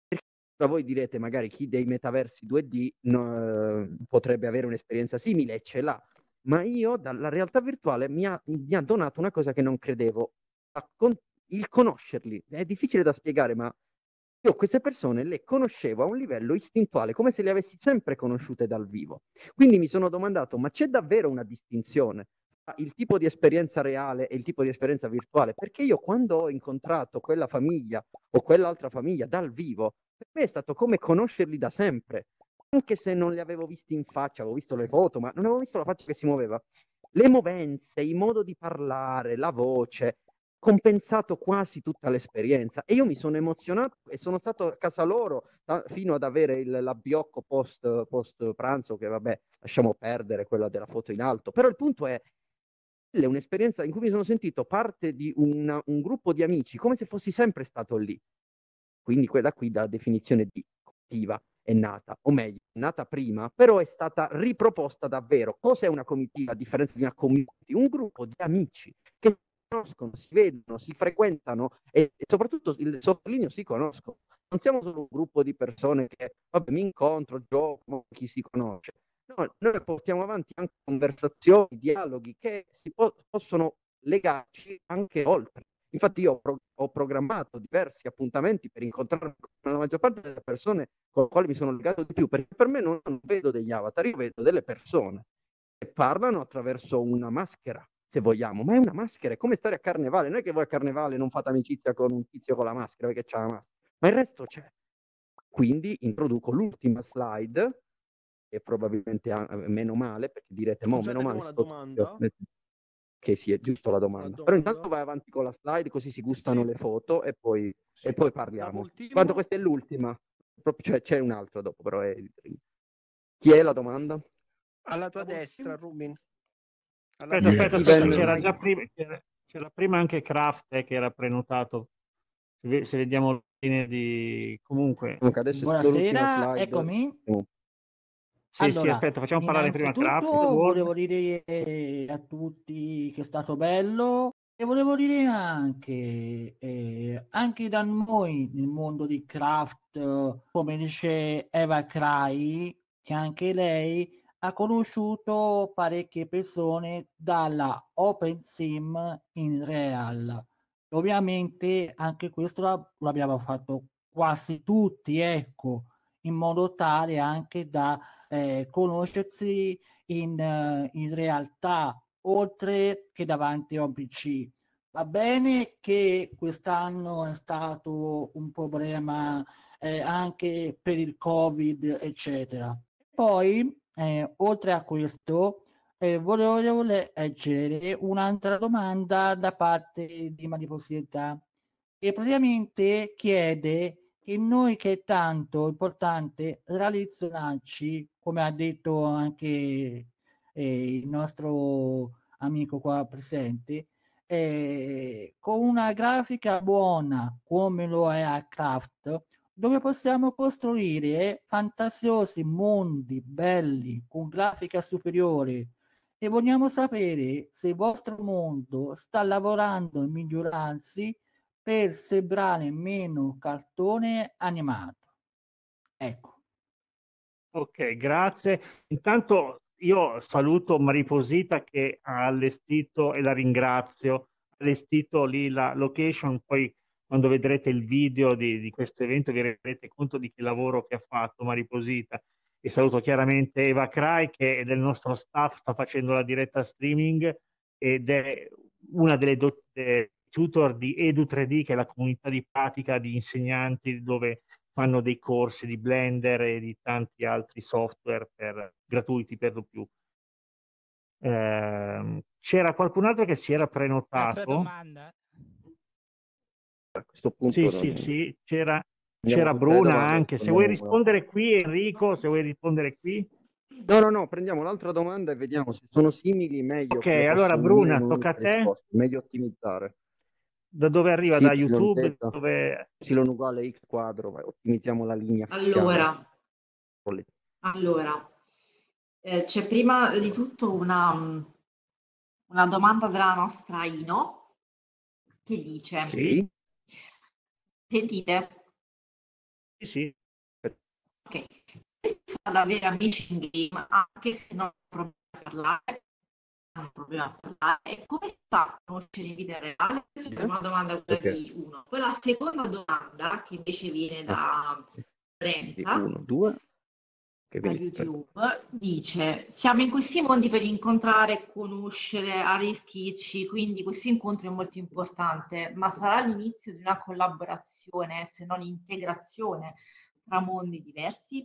voi direte magari chi dei metaversi due D no, potrebbe avere un'esperienza simile e ce l'ha, ma io dalla realtà virtuale mi ha, mi ha donato una cosa che non credevo, il conoscerli. È difficile da spiegare, ma io queste persone le conoscevo a un livello istintuale, come se le avessi sempre conosciute dal vivo. Quindi mi sono domandato, ma c'è davvero una distinzione tra il tipo di esperienza reale e il tipo di esperienza virtuale? Perché io quando ho incontrato quella famiglia o quell'altra famiglia dal vivo, per me è stato come conoscerli da sempre, anche se non li avevo visti in faccia, avevo visto le foto, ma non avevo visto la faccia che si muoveva. Le movenze, il modo di parlare, la voce, compensato quasi tutta l'esperienza, e io mi sono emozionato e sono stato a casa loro ta- fino ad avere il, l'abbiocco post, post pranzo, che vabbè, lasciamo perdere quella della foto in alto, però il punto è è un'esperienza in cui mi sono sentito parte di una, un gruppo di amici come se fossi sempre stato lì. Quindi quella qui dalla definizione di comitiva è nata, o meglio, è nata prima, però è stata riproposta davvero. Cos'è una comitiva a differenza di una community? Un gruppo di amici che si conoscono, si vedono, si frequentano e, e soprattutto, il sottolineo, si conoscono. Non siamo solo un gruppo di persone che, vabbè, mi incontro, gioco, chi si conosce. No, noi portiamo avanti anche conversazioni, dialoghi che si po- possono legarci anche oltre. Infatti io ho, pro- ho programmato diversi appuntamenti per incontrarmi con la maggior parte delle persone con le quali mi sono legato di più, perché per me non, non vedo degli avatar, io vedo delle persone che parlano attraverso una maschera, se vogliamo, ma è una maschera, è come stare a carnevale, non è che voi a carnevale non fate amicizia con un tizio con la maschera perché c'ha la maschera, ma il resto c'è. Quindi introduco l'ultima slide, e probabilmente meno male, perché direte, mo, meno male, una domanda? che sì, è giusto la domanda. domanda. Però intanto vai avanti con la slide, così si gustano sì. le foto e poi, sì. e poi parliamo. Quanto questa è l'ultima, cioè, c'è un'altra dopo, però è il primo. Chi è la domanda? Alla tua da destra, Rubin. Aspetta, aspetta, aspetta, c'era già prima, c'era, c'era prima anche Kraft eh, che era prenotato. Se, ve- se vediamo l'ordine di... Comunque, Comunque adesso è solo l'ultima Buonasera, slide. eccomi. Oh, sì, sì, Allora, aspetta, facciamo parlare prima Kraft. innanzitutto Word. volevo dire eh, a tutti che è stato bello e volevo dire anche, eh, anche da noi nel mondo di craft, eh, come dice Eva Cry, che anche lei ha conosciuto parecchie persone dalla OpenSim in Real. Ovviamente anche questo la- l'abbiamo fatto quasi tutti, ecco, in modo tale anche da eh, conoscersi in, eh, in realtà, oltre che davanti a un P C. Va bene che quest'anno è stato un problema eh, anche per il Covid, eccetera. Poi, eh, oltre a questo, eh, volevo leggere un'altra domanda da parte di Mariposità, che praticamente chiede che noi che è tanto importante relazionarci, come ha detto anche eh, il nostro amico qua presente, eh, con una grafica buona come lo è a Craft, dove possiamo costruire fantasiosi mondi belli con grafica superiore e vogliamo sapere se il vostro mondo sta lavorando in migliorarsi per sembrare meno cartone animato. Ecco. Ok, grazie. Intanto io saluto Mariposita che ha allestito e la ringrazio, ha allestito lì la location, poi quando vedrete il video di, di questo evento vi renderete conto di che lavoro che ha fatto Mariposita. E saluto chiaramente Eva Crai che è del nostro staff, sta facendo la diretta streaming ed è una delle do- de- tutor di Edu tre D, che è la comunità di pratica di insegnanti dove fanno dei corsi di Blender e di tanti altri software per, gratuiti per lo più. Eh, c'era qualcun altro che si era Un'altra prenotato? domanda? A questo punto Sì, non- sì, sì, c'era, andiamo c'era tutte le Bruna domande, anche. Se vuoi rispondiamo una. rispondere qui, Enrico, se vuoi rispondere qui. No, no, no, prendiamo l'altra domanda e vediamo se sono simili, meglio, Ok, come allora possono unire Bruna, in tocca a un'unica te. risposta, meglio ottimizzare. Da dove arriva? Sì, Da Y YouTube? Z, Dove... Y uguale X quadro, vai, ottimizziamo la linea fiscale. Allora, allora eh, c'è prima di tutto una, una domanda della nostra Ino che dice: Sì, sentite? Sì, sì. Ok. Come si fa ad avere amici in game anche se non ho problemi a parlare? Non ho problemi a parlare. Come si fa a conoscere in vita reale? Questa è una domanda quella ok. di uno. Poi la seconda domanda, che invece viene da Ah, sì. Lorenza, Uno, due, che da quindi YouTube, dice: siamo in questi mondi per incontrare, conoscere, arricchirci, quindi questo incontro è molto importante, ma sarà l'inizio di una collaborazione, se non integrazione tra mondi diversi?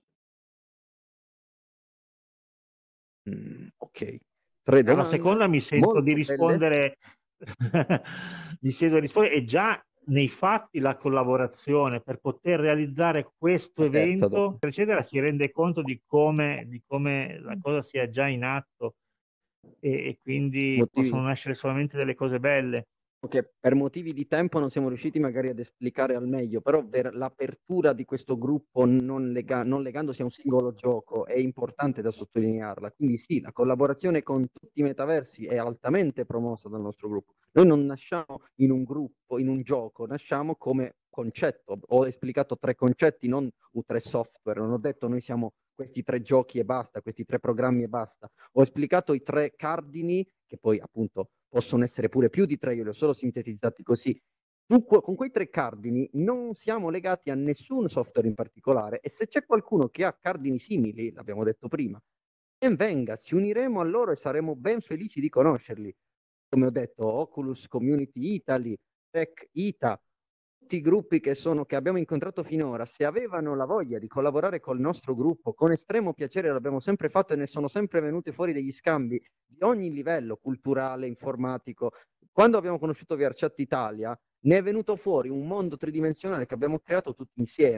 Mm, ok, tre Alla domande seconda mi sento molto di belle. rispondere, mi sento di rispondere, e già nei fatti la collaborazione per poter realizzare questo La terza domanda. evento, eccetera, si rende conto di come, di come la cosa sia già in atto e, e quindi Motivi. possono nascere solamente delle cose belle. Ok, per motivi di tempo non siamo riusciti magari ad esplicare al meglio, però per l'apertura di questo gruppo non, lega- non legandosi a un singolo gioco è importante da sottolinearla. Quindi sì, la collaborazione con tutti i metaversi è altamente promossa dal nostro gruppo. Noi non nasciamo in un gruppo, in un gioco, nasciamo come concetto. Ho esplicato tre concetti, non u tre software. Non ho detto noi siamo questi tre giochi e basta, questi tre programmi e basta. Ho esplicato i tre cardini, che poi appunto possono essere pure più di tre, io li ho solo sintetizzati così. Con quei tre cardini non siamo legati a nessun software in particolare e se c'è qualcuno che ha cardini simili, l'abbiamo detto prima, ben venga, ci uniremo a loro e saremo ben felici di conoscerli. Come ho detto, Oculus Community Italy, Tech Ita, tutti i gruppi che, sono, che abbiamo incontrato finora, se avevano la voglia di collaborare col nostro gruppo, con estremo piacere l'abbiamo sempre fatto e ne sono sempre venuti fuori degli scambi di ogni livello, culturale, informatico. Quando abbiamo conosciuto VRChat Italia, ne è venuto fuori un mondo tridimensionale che abbiamo creato tutti insieme,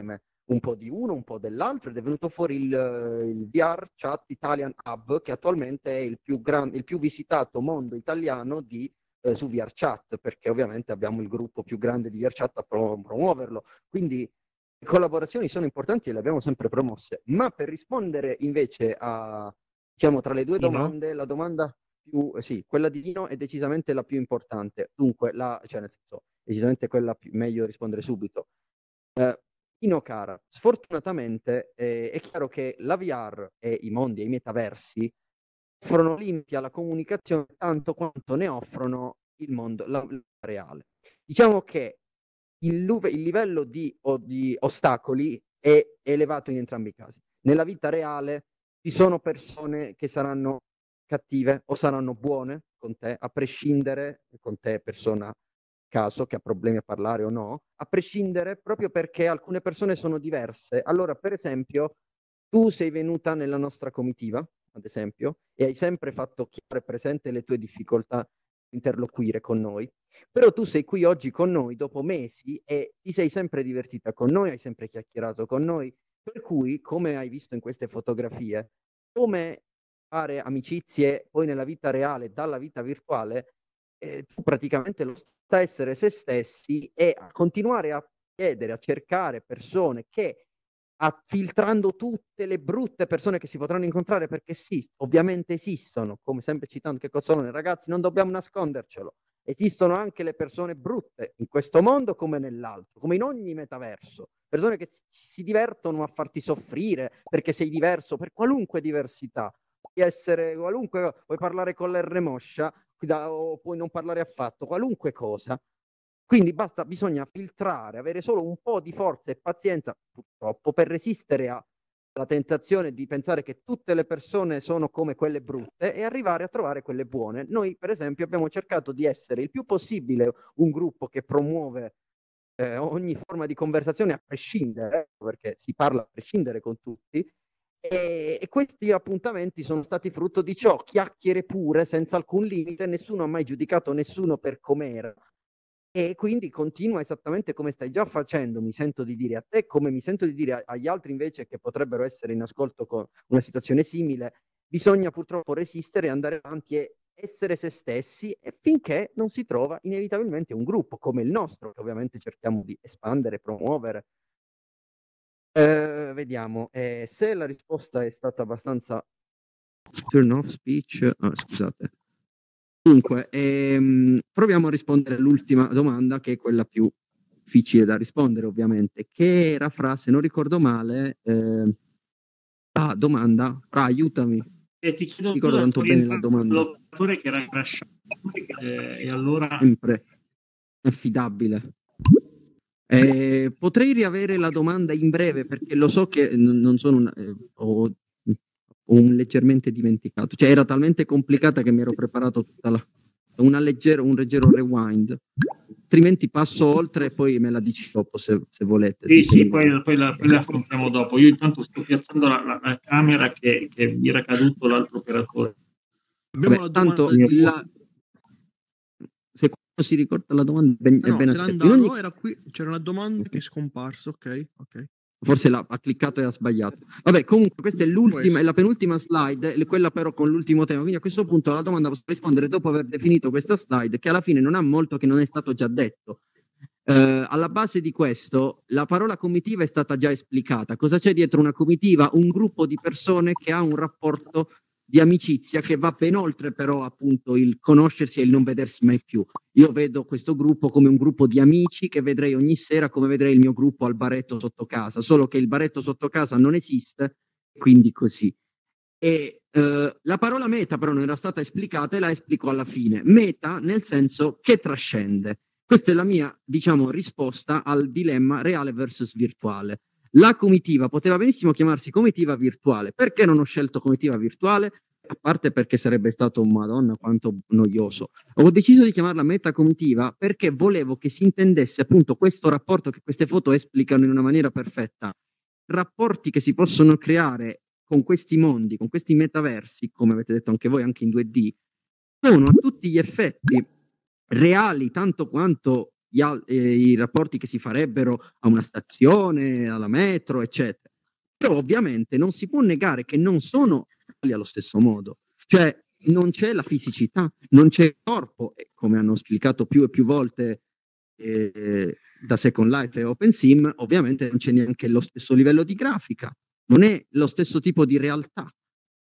un po' di uno, un po' dell'altro, ed è venuto fuori il, il V R Chat Italian Hub, che attualmente è il più, gran, il più visitato mondo italiano di, eh, su V R Chat, perché ovviamente abbiamo il gruppo più grande di V R Chat a pro- promuoverlo. Quindi le collaborazioni sono importanti e le abbiamo sempre promosse. Ma per rispondere invece a, diciamo, tra le due Dino? domande, la domanda più, eh, sì, quella di Dino è decisamente la più importante. Dunque, la, cioè nel senso, decisamente quella più, meglio rispondere subito. Eh, Ino cara, sfortunatamente eh, è chiaro che la V R e i mondi e i metaversi offrono limiti alla comunicazione tanto quanto ne offrono il mondo la, la reale. Diciamo che il, il livello di, o, di ostacoli è elevato in entrambi i casi. Nella vita reale ci sono persone che saranno cattive o saranno buone con te, a prescindere con te persona caso che ha problemi a parlare o no, a prescindere proprio perché alcune persone sono diverse. Allora, per esempio, tu sei venuta nella nostra comitiva, ad esempio, e hai sempre fatto chiaro e presente le tue difficoltà di interloquire con noi, però tu sei qui oggi con noi dopo mesi e ti sei sempre divertita con noi, hai sempre chiacchierato con noi, per cui, come hai visto in queste fotografie, come fare amicizie poi nella vita reale, dalla vita virtuale, eh, tu praticamente lo sta essere se stessi e a continuare a chiedere, a cercare persone che, a, filtrando tutte le brutte persone che si potranno incontrare, perché sì, ovviamente esistono, come sempre citando che Cozzolone, ragazzi, non dobbiamo nascondercelo, esistono anche le persone brutte in questo mondo come nell'altro, come in ogni metaverso, persone che si divertono a farti soffrire perché sei diverso, per qualunque diversità, puoi essere qualunque, puoi parlare con l'R moscia o puoi non parlare affatto, qualunque cosa. Quindi basta, bisogna filtrare, avere solo un po' di forza e pazienza, purtroppo, per resistere alla tentazione di pensare che tutte le persone sono come quelle brutte e arrivare a trovare quelle buone. Noi, per esempio, abbiamo cercato di essere il più possibile un gruppo che promuove eh, ogni forma di conversazione a prescindere, perché si parla a prescindere con tutti, e, e questi appuntamenti sono stati frutto di ciò, chiacchiere pure, senza alcun limite, nessuno ha mai giudicato nessuno per com'era. E quindi continua esattamente come stai già facendo, mi sento di dire a te, come mi sento di dire agli altri invece che potrebbero essere in ascolto con una situazione simile. Bisogna purtroppo resistere, andare avanti e essere se stessi, e finché non si trova inevitabilmente un gruppo come il nostro, che ovviamente cerchiamo di espandere, promuovere. Eh, vediamo, eh, se la risposta è stata abbastanza turn off speech, ah, scusate. Dunque, ehm, proviamo a rispondere all'ultima domanda, che è quella più difficile da rispondere, ovviamente, che era fra, se non ricordo male, eh, ah, domanda, fra, aiutami. E ti chiedo ricordo tanto bene la domanda. Che era crashato, eh, e allora... Sempre affidabile. Eh, potrei riavere la domanda in breve, perché lo so che n- non sono una, eh, ho, ho un leggermente dimenticato, cioè era talmente complicata che mi ero preparato tutta la una leggero, un leggero rewind, altrimenti passo oltre e poi me la dici dopo se, se volete. Sì, sì, poi, poi, la, poi la affrontiamo dopo. Io intanto sto piazzando la, la, la camera che, che mi era caduto l'altro operatore. Abbiamo Vabbè, la tanto di... la... se qualcuno si ricorda la domanda ben, ah, no, è ben se accetto. andato, ogni... era qui, c'era una domanda che è scomparsa, ok, ok. Forse l'ha, ha cliccato e ha sbagliato. Vabbè, comunque questa è l'ultima, è la penultima slide, quella però con l'ultimo tema. Quindi a questo punto la domanda posso rispondere dopo aver definito questa slide, che alla fine non ha molto che non è stato già detto. Eh, alla base di questo, la parola comitiva è stata già esplicata. Cosa c'è dietro una comitiva? Un gruppo di persone che ha un rapporto di amicizia che va ben oltre però appunto il conoscersi e il non vedersi mai più. Io vedo questo gruppo come un gruppo di amici che vedrei ogni sera come vedrei il mio gruppo al baretto sotto casa, solo che il baretto sotto casa non esiste, quindi così. E eh, la parola meta però non era stata esplicata e la esplico alla fine. Meta nel senso che trascende. Questa è la mia, diciamo, risposta al dilemma reale versus virtuale. La comitiva poteva benissimo chiamarsi comitiva virtuale. Perché non ho scelto comitiva virtuale? A parte perché sarebbe stato, madonna, quanto noioso. Ho deciso di chiamarla metacomitiva perché volevo che si intendesse appunto questo rapporto che queste foto esplicano in una maniera perfetta. Rapporti che si possono creare con questi mondi, con questi metaversi, come avete detto anche voi, anche in due D, sono a tutti gli effetti reali tanto quanto gli al- eh, i rapporti che si farebbero a una stazione, alla metro, eccetera. Però ovviamente non si può negare che non sono uguali allo stesso modo. Cioè non c'è la fisicità, non c'è il corpo, e come hanno spiegato più e più volte eh, da Second Life e OpenSim, ovviamente non c'è neanche lo stesso livello di grafica, non è lo stesso tipo di realtà.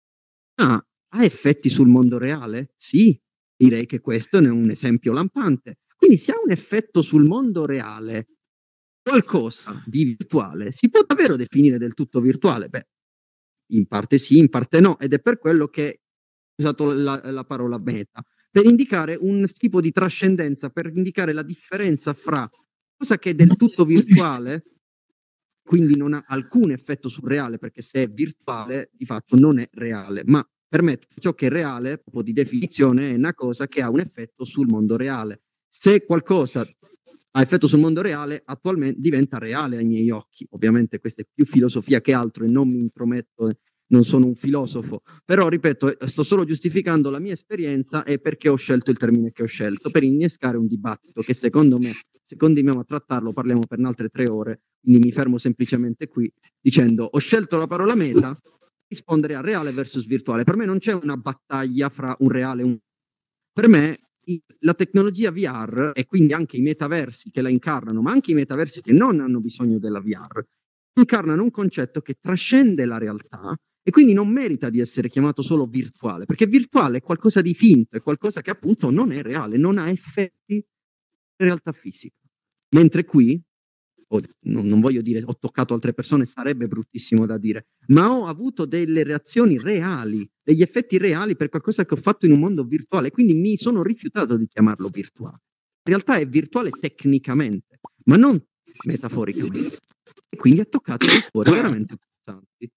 Ah, ha effetti sul mondo reale? Sì, direi che questo ne è un esempio lampante. Quindi se ha un effetto sul mondo reale, qualcosa di virtuale, si può davvero definire del tutto virtuale? Beh, in parte sì, in parte no, ed è per quello che ho usato la, la parola meta, per indicare un tipo di trascendenza, per indicare la differenza fra cosa che è del tutto virtuale, quindi non ha alcun effetto sul reale, perché se è virtuale di fatto non è reale, ma per me ciò che è reale, proprio di definizione, è una cosa che ha un effetto sul mondo reale. Se qualcosa ha effetto sul mondo reale, attualmente diventa reale ai miei occhi. Ovviamente questa è più filosofia che altro e non mi intrometto, non sono un filosofo, però ripeto, sto solo giustificando la mia esperienza e perché ho scelto il termine che ho scelto, per innescare un dibattito che secondo me, se continuiamo a trattarlo, parliamo per altre tre ore, quindi mi fermo semplicemente qui dicendo ho scelto la parola meta, rispondere a reale versus virtuale. Per me non c'è una battaglia fra un reale e un... Per me la tecnologia V R e quindi anche i metaversi che la incarnano, ma anche i metaversi che non hanno bisogno della V R, incarnano un concetto che trascende la realtà e quindi non merita di essere chiamato solo virtuale, perché virtuale è qualcosa di finto, è qualcosa che appunto non è reale, non ha effetti in realtà fisica. Mentre qui, oh, non, non voglio dire ho toccato altre persone, sarebbe bruttissimo da dire, ma ho avuto delle reazioni reali, degli effetti reali per qualcosa che ho fatto in un mondo virtuale, quindi mi sono rifiutato di chiamarlo virtuale. In realtà è virtuale tecnicamente, ma non metaforicamente. E quindi ha toccato dei cuori veramente importanti.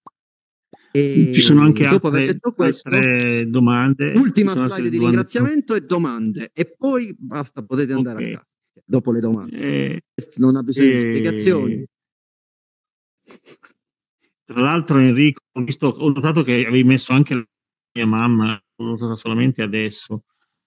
E ci sono anche dopo altre, aver detto questo, altre domande. Ultima slide slide di ringraziamento e domande, e poi basta, potete andare okay. a casa dopo le domande. Eh, non ha bisogno eh, di spiegazioni. Tra l'altro, Enrico, ho, visto, ho notato che avevi messo anche la mia mamma, l'ho notata solamente adesso.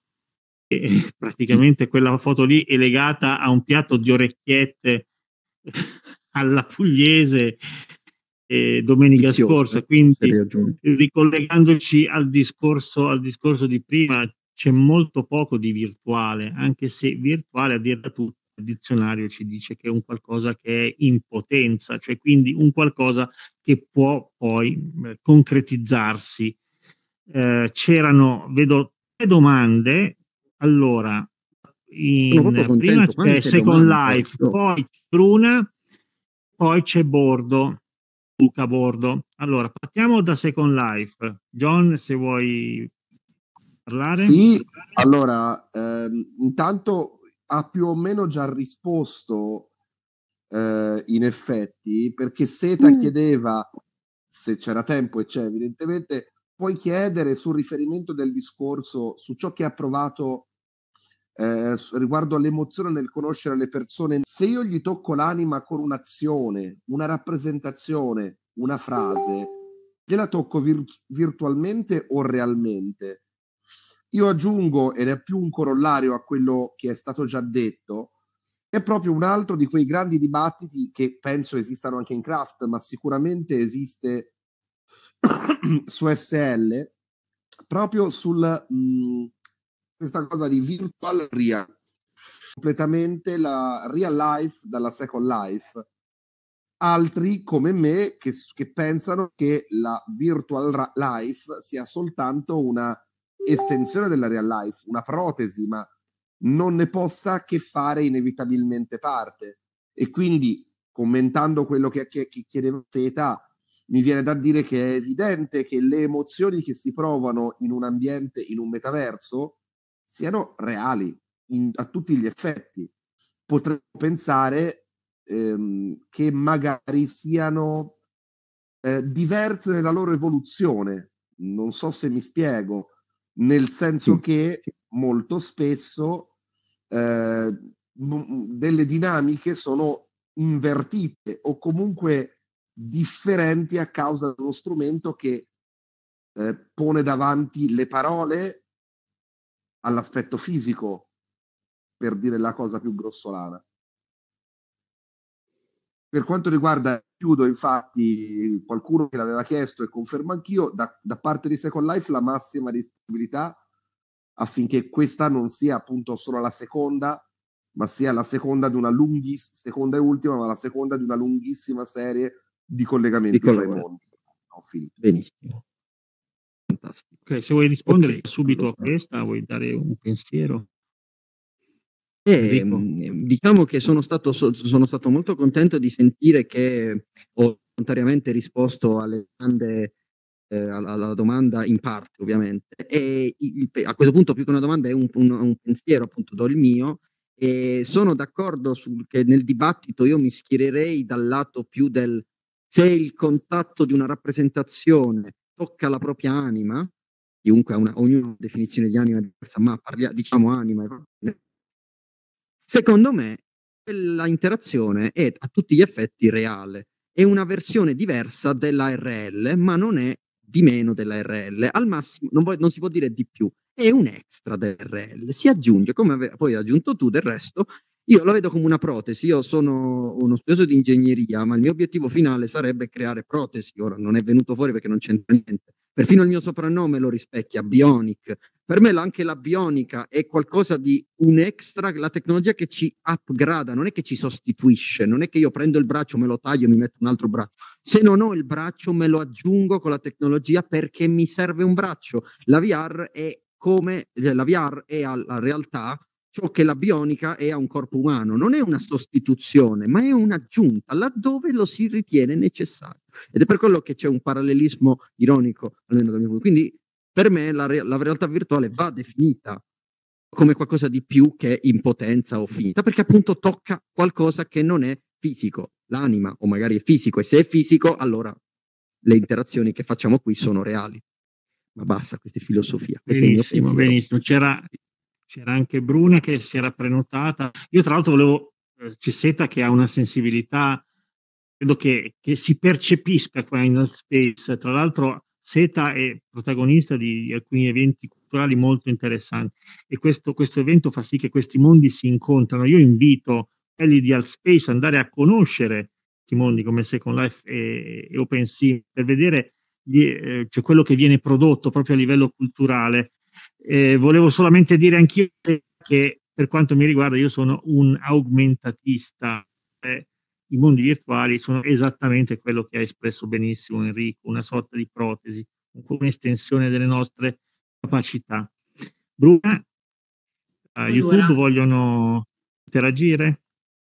E praticamente quella foto lì è legata a un piatto di orecchiette alla pugliese eh, domenica Vizioso, scorsa, quindi ricollegandoci al discorso, al discorso di prima, c'è molto poco di virtuale, anche se virtuale, a dirla tutta, il dizionario ci dice che è un qualcosa che è in potenza, cioè quindi un qualcosa che può poi eh, concretizzarsi. Eh, c'erano, vedo, tre domande. Allora, in, prima c'è Second domande, Life, no. Poi Bruna, poi c'è Bordo, Luca Bordo. Allora, partiamo da Second Life. John, se vuoi parlare. Sì, allora, ehm, intanto ha più o meno già risposto eh, in effetti, perché Seta mm. chiedeva, se c'era tempo e c'è evidentemente, puoi chiedere sul riferimento del discorso, su ciò che ha provato eh, riguardo all'emozione nel conoscere le persone. Se io gli tocco l'anima con un'azione, una rappresentazione, una frase, gliela tocco vir- virtualmente o realmente? Io aggiungo, ed è più un corollario a quello che è stato già detto, è proprio un altro di quei grandi dibattiti che penso esistano anche in Craft, ma sicuramente esiste su S L, proprio sul mh, questa cosa di virtual real, completamente la real life dalla second life. Altri come me che, che pensano che la virtual life sia soltanto una estensione della real life, una protesi, ma non ne possa che fare inevitabilmente parte. E quindi, commentando quello che, che, che chiedeva Seta, mi viene da dire che è evidente che le emozioni che si provano in un ambiente, in un metaverso, siano reali in, a tutti gli effetti. Potremmo pensare ehm, che magari siano eh, diverse nella loro evoluzione. Non so se mi spiego, nel senso che molto spesso eh, delle dinamiche sono invertite o comunque differenti a causa dello strumento che eh, pone davanti le parole all'aspetto fisico. per dire la cosa più grossolana. Per quanto riguarda, chiudo, infatti, qualcuno che l'aveva chiesto e confermo anch'io, da, da parte di Second Life la massima disponibilità affinché questa non sia appunto solo la seconda, ma sia la seconda di una lunghissima, seconda e ultima, ma la seconda di una lunghissima serie di collegamenti Di fra i mondi. Ho finito. Benissimo. Fantastico. Ok, se vuoi rispondere Ok, subito allora. a questa, vuoi dare un pensiero? Eh, diciamo che sono stato, so- sono stato molto contento di sentire che ho volontariamente risposto alle domande, eh, alla, alla domanda in parte, ovviamente. E il- a questo punto, più che una domanda, è un, un- un pensiero, appunto, do il mio. E sono d'accordo sul che nel dibattito io mi schiererei dal lato più del se il contatto di una rappresentazione tocca la propria anima, chiunque ha una, ognuno ha una definizione di anima diversa, ma parliamo, diciamo anima, secondo me quella interazione è a tutti gli effetti reale, è una versione diversa dell'A R L, ma non è di meno dell'A R L, al massimo non, vuoi- non si può dire di più, è un extra dell'A R L, si aggiunge, come ave- poi hai aggiunto tu, del resto io lo vedo come una protesi. Io sono uno studioso di ingegneria, ma il mio obiettivo finale sarebbe creare protesi. Ora non è venuto fuori perché non c'entra niente. Perfino il mio soprannome lo rispecchia, Bionic. Per me anche la bionica è qualcosa di un extra, la tecnologia che ci upgrada, non è che ci sostituisce, non è che io prendo il braccio, me lo taglio e mi metto un altro braccio. Se non ho il braccio me lo aggiungo con la tecnologia perché mi serve un braccio. La V R è come, la V R è alla realtà ciò che la bionica è a un corpo umano, non è una sostituzione, ma è un'aggiunta laddove lo si ritiene necessario. Ed è per quello che c'è un parallelismo ironico, almeno dal mio punto. Quindi per me la, re- la realtà virtuale va definita come qualcosa di più che impotenza o finita, perché appunto tocca qualcosa che non è fisico, l'anima o magari è fisico, e se è fisico allora le interazioni che facciamo qui sono reali. Ma basta, questa è filosofia. Questo Benissimo, è il mio pensiero. benissimo. C'era, c'era anche Bruna che si era prenotata. Io tra l'altro volevo, eh, c'è Seta che ha una sensibilità, credo che, che si percepisca qua in Space. Tra l'altro Seta è protagonista di, di alcuni eventi culturali molto interessanti e questo, questo evento fa sì che questi mondi si incontrano. Io invito quelli di Altspace ad andare a conoscere questi mondi come Second Life e, e OpenSea per vedere gli, eh, cioè quello che viene prodotto proprio a livello culturale. Eh, volevo solamente dire anch'io che per quanto mi riguarda io sono un augmentatista, eh, i mondi virtuali sono esattamente quello che ha espresso benissimo Enrico, una sorta di protesi, un'estensione delle nostre capacità. Bruna, uh, Allora. YouTube vogliono interagire?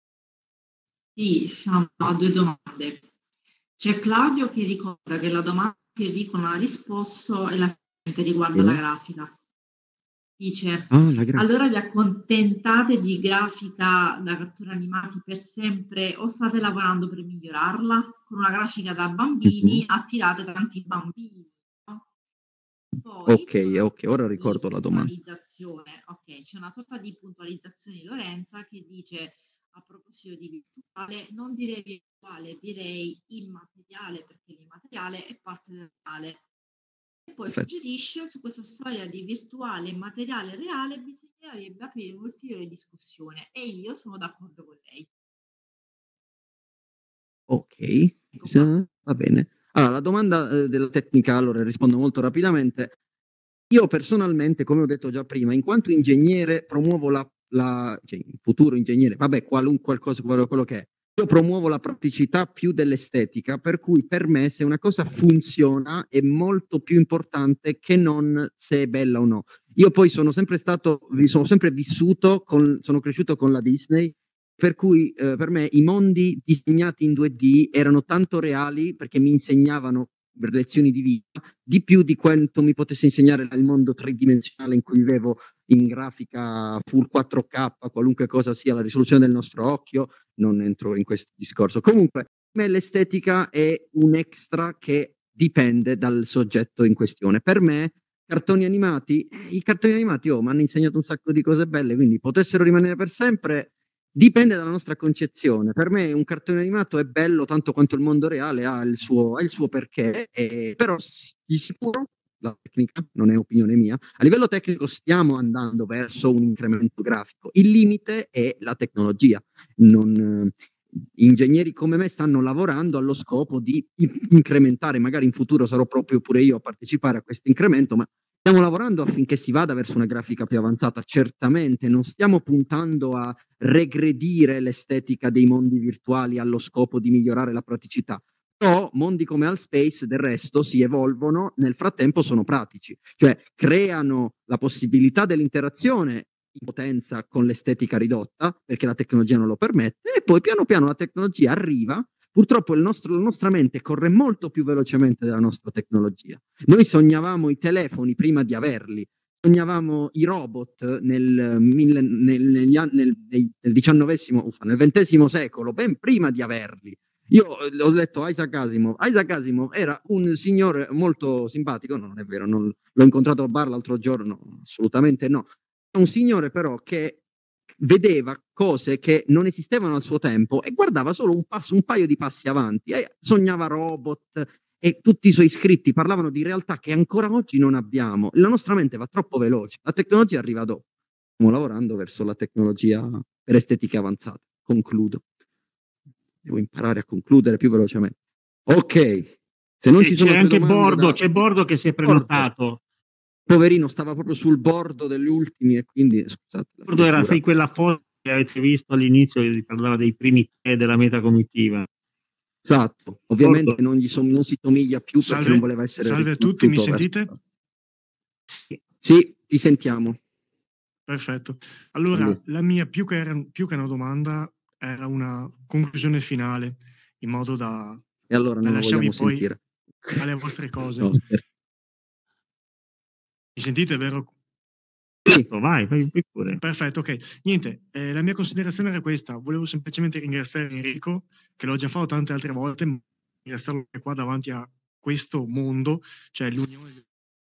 Sì, siamo a due domande. C'è Claudio che ricorda che la domanda che Enrico non ha risposto è la seguente, riguarda Sì. la grafica. Dice, Ah, la gra- allora vi accontentate di grafica da cartoni animati per sempre o state lavorando per migliorarla? Con una grafica da bambini Mhm. attirate tanti bambini, no? Poi Ok, c'è una ok, ora sorta di ricordo la domanda. puntualizzazione. Ok, c'è una sorta di puntualizzazione di Lorenza che dice, a proposito di virtuale, non direi virtuale, direi immateriale, perché l'immateriale è parte del reale. E poi Perfetto. suggerisce, su questa storia di virtuale, immateriale e reale bisognerebbe aprire un'ulteriore discussione e io sono d'accordo con lei. Ok, Ecco qua. eh, va bene. Allora, la domanda eh, della tecnica, allora rispondo molto rapidamente. Io personalmente, come ho detto già prima, in quanto ingegnere promuovo la, la cioè, in futuro ingegnere, vabbè, qualunque cosa, quello, quello che è, io promuovo la praticità più dell'estetica, per cui per me se una cosa funziona è molto più importante che non se è bella o no. Io poi sono sempre stato, vi sono sempre vissuto, con, sono cresciuto con la Disney, per cui eh, per me i mondi disegnati in due D erano tanto reali perché mi insegnavano lezioni di vita, di più di quanto mi potesse insegnare il mondo tridimensionale in cui vivevo in grafica full quattro K, qualunque cosa sia la risoluzione del nostro occhio, non entro in questo discorso. Comunque, per me l'estetica è un extra che dipende dal soggetto in questione. Per me, cartoni animati, i cartoni animati oh, mi hanno insegnato un sacco di cose belle, quindi potessero rimanere per sempre. Dipende dalla nostra concezione. Per me un cartone animato è bello tanto quanto il mondo reale ha il suo, ha il suo perché, e, però di sicuro la tecnica, non è opinione mia, a livello tecnico stiamo andando verso un incremento grafico, il limite è la tecnologia. Non, eh, ingegneri come me stanno lavorando allo scopo di incrementare, magari in futuro sarò proprio pure io a partecipare a questo incremento, ma stiamo lavorando affinché si vada verso una grafica più avanzata. Certamente non stiamo puntando a regredire l'estetica dei mondi virtuali allo scopo di migliorare la praticità. Però mondi come Altspace del resto si evolvono, nel frattempo sono pratici, cioè creano la possibilità dell'interazione in potenza con l'estetica ridotta, perché la tecnologia non lo permette, e poi piano piano la tecnologia arriva. Purtroppo il nostro, la nostra mente corre molto più velocemente della nostra tecnologia. Noi sognavamo i telefoni prima di averli, sognavamo i robot nel, mille, nel, negli anni, nel, nel diciannovesimo, uffa, nel ventesimo secolo, ben prima di averli. Io ho letto Isaac Asimov. Isaac Asimov era un signore molto simpatico, no, non è vero, non, l'ho incontrato a bar l'altro giorno, assolutamente no. Un signore però che vedeva cose che non esistevano al suo tempo e guardava solo un, passo, un paio di passi avanti, e sognava robot, e tutti i suoi scritti parlavano di realtà che ancora oggi non abbiamo. La nostra mente va troppo veloce, la tecnologia arriva dopo. Stiamo lavorando verso la tecnologia per estetiche avanzate. Concludo. Devo imparare a concludere più velocemente. Ok, se non sì, ci sono c'è anche domande, Bordo, da... c'è Bordo che si è prenotato. Bordo. Poverino, stava proprio sul bordo degli ultimi e quindi scusate. Bordo era sì, quella foto che avete visto all'inizio che parlava dei primi tre della metacomitiva. Esatto, ovviamente non, gli som- non si somiglia più perché salve, non voleva essere. Salve a tutti, mi sentite? Sì, sì, ti sentiamo. Perfetto. Allora, Quindi. la mia più che, era, più che una domanda era una conclusione finale, in modo da, e allora da non lasciarvi poi sentire. alle vostre cose. No, mi sentite, vero? Sì, vai, vai pure. Perfetto, ok. Niente, eh, la mia considerazione era questa. Volevo semplicemente ringraziare Enrico, che l'ho già fatto tante altre volte, ma ringraziarlo qua davanti a questo mondo, cioè l'unione.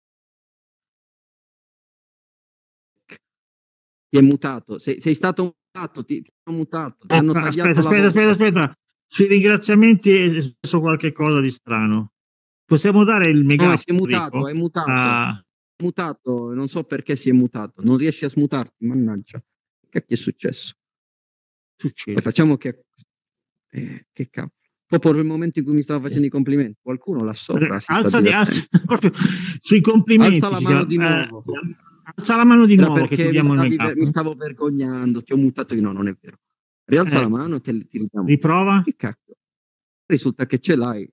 Ti è mutato, sei, sei stato mutato, ti, ti hanno mutato, ti oh, hanno aspetta, tagliato aspetta, la aspetta, aspetta, aspetta. Sui ringraziamenti è successo qualche cosa di strano. Possiamo dare il megafono? No, si è mutato, è mutato. Ah. Mutato, non so perché si è mutato, non riesci a smutarti, mannaggia. Che è successo? Succede. Facciamo che eh, che cavolo. Proprio nel momento in cui mi stava facendo i complimenti, qualcuno là sopra si alza, sta alza proprio sui complimenti. Alza la mano di nuovo. Eh, alza la mano di Era nuovo che ti diamo mi, il stavi, mi stavo vergognando, ti ho mutato io, no, non è vero. Rialza eh, la mano che ti ridiamo. Riprova. Che cacchio? Risulta che ce l'hai.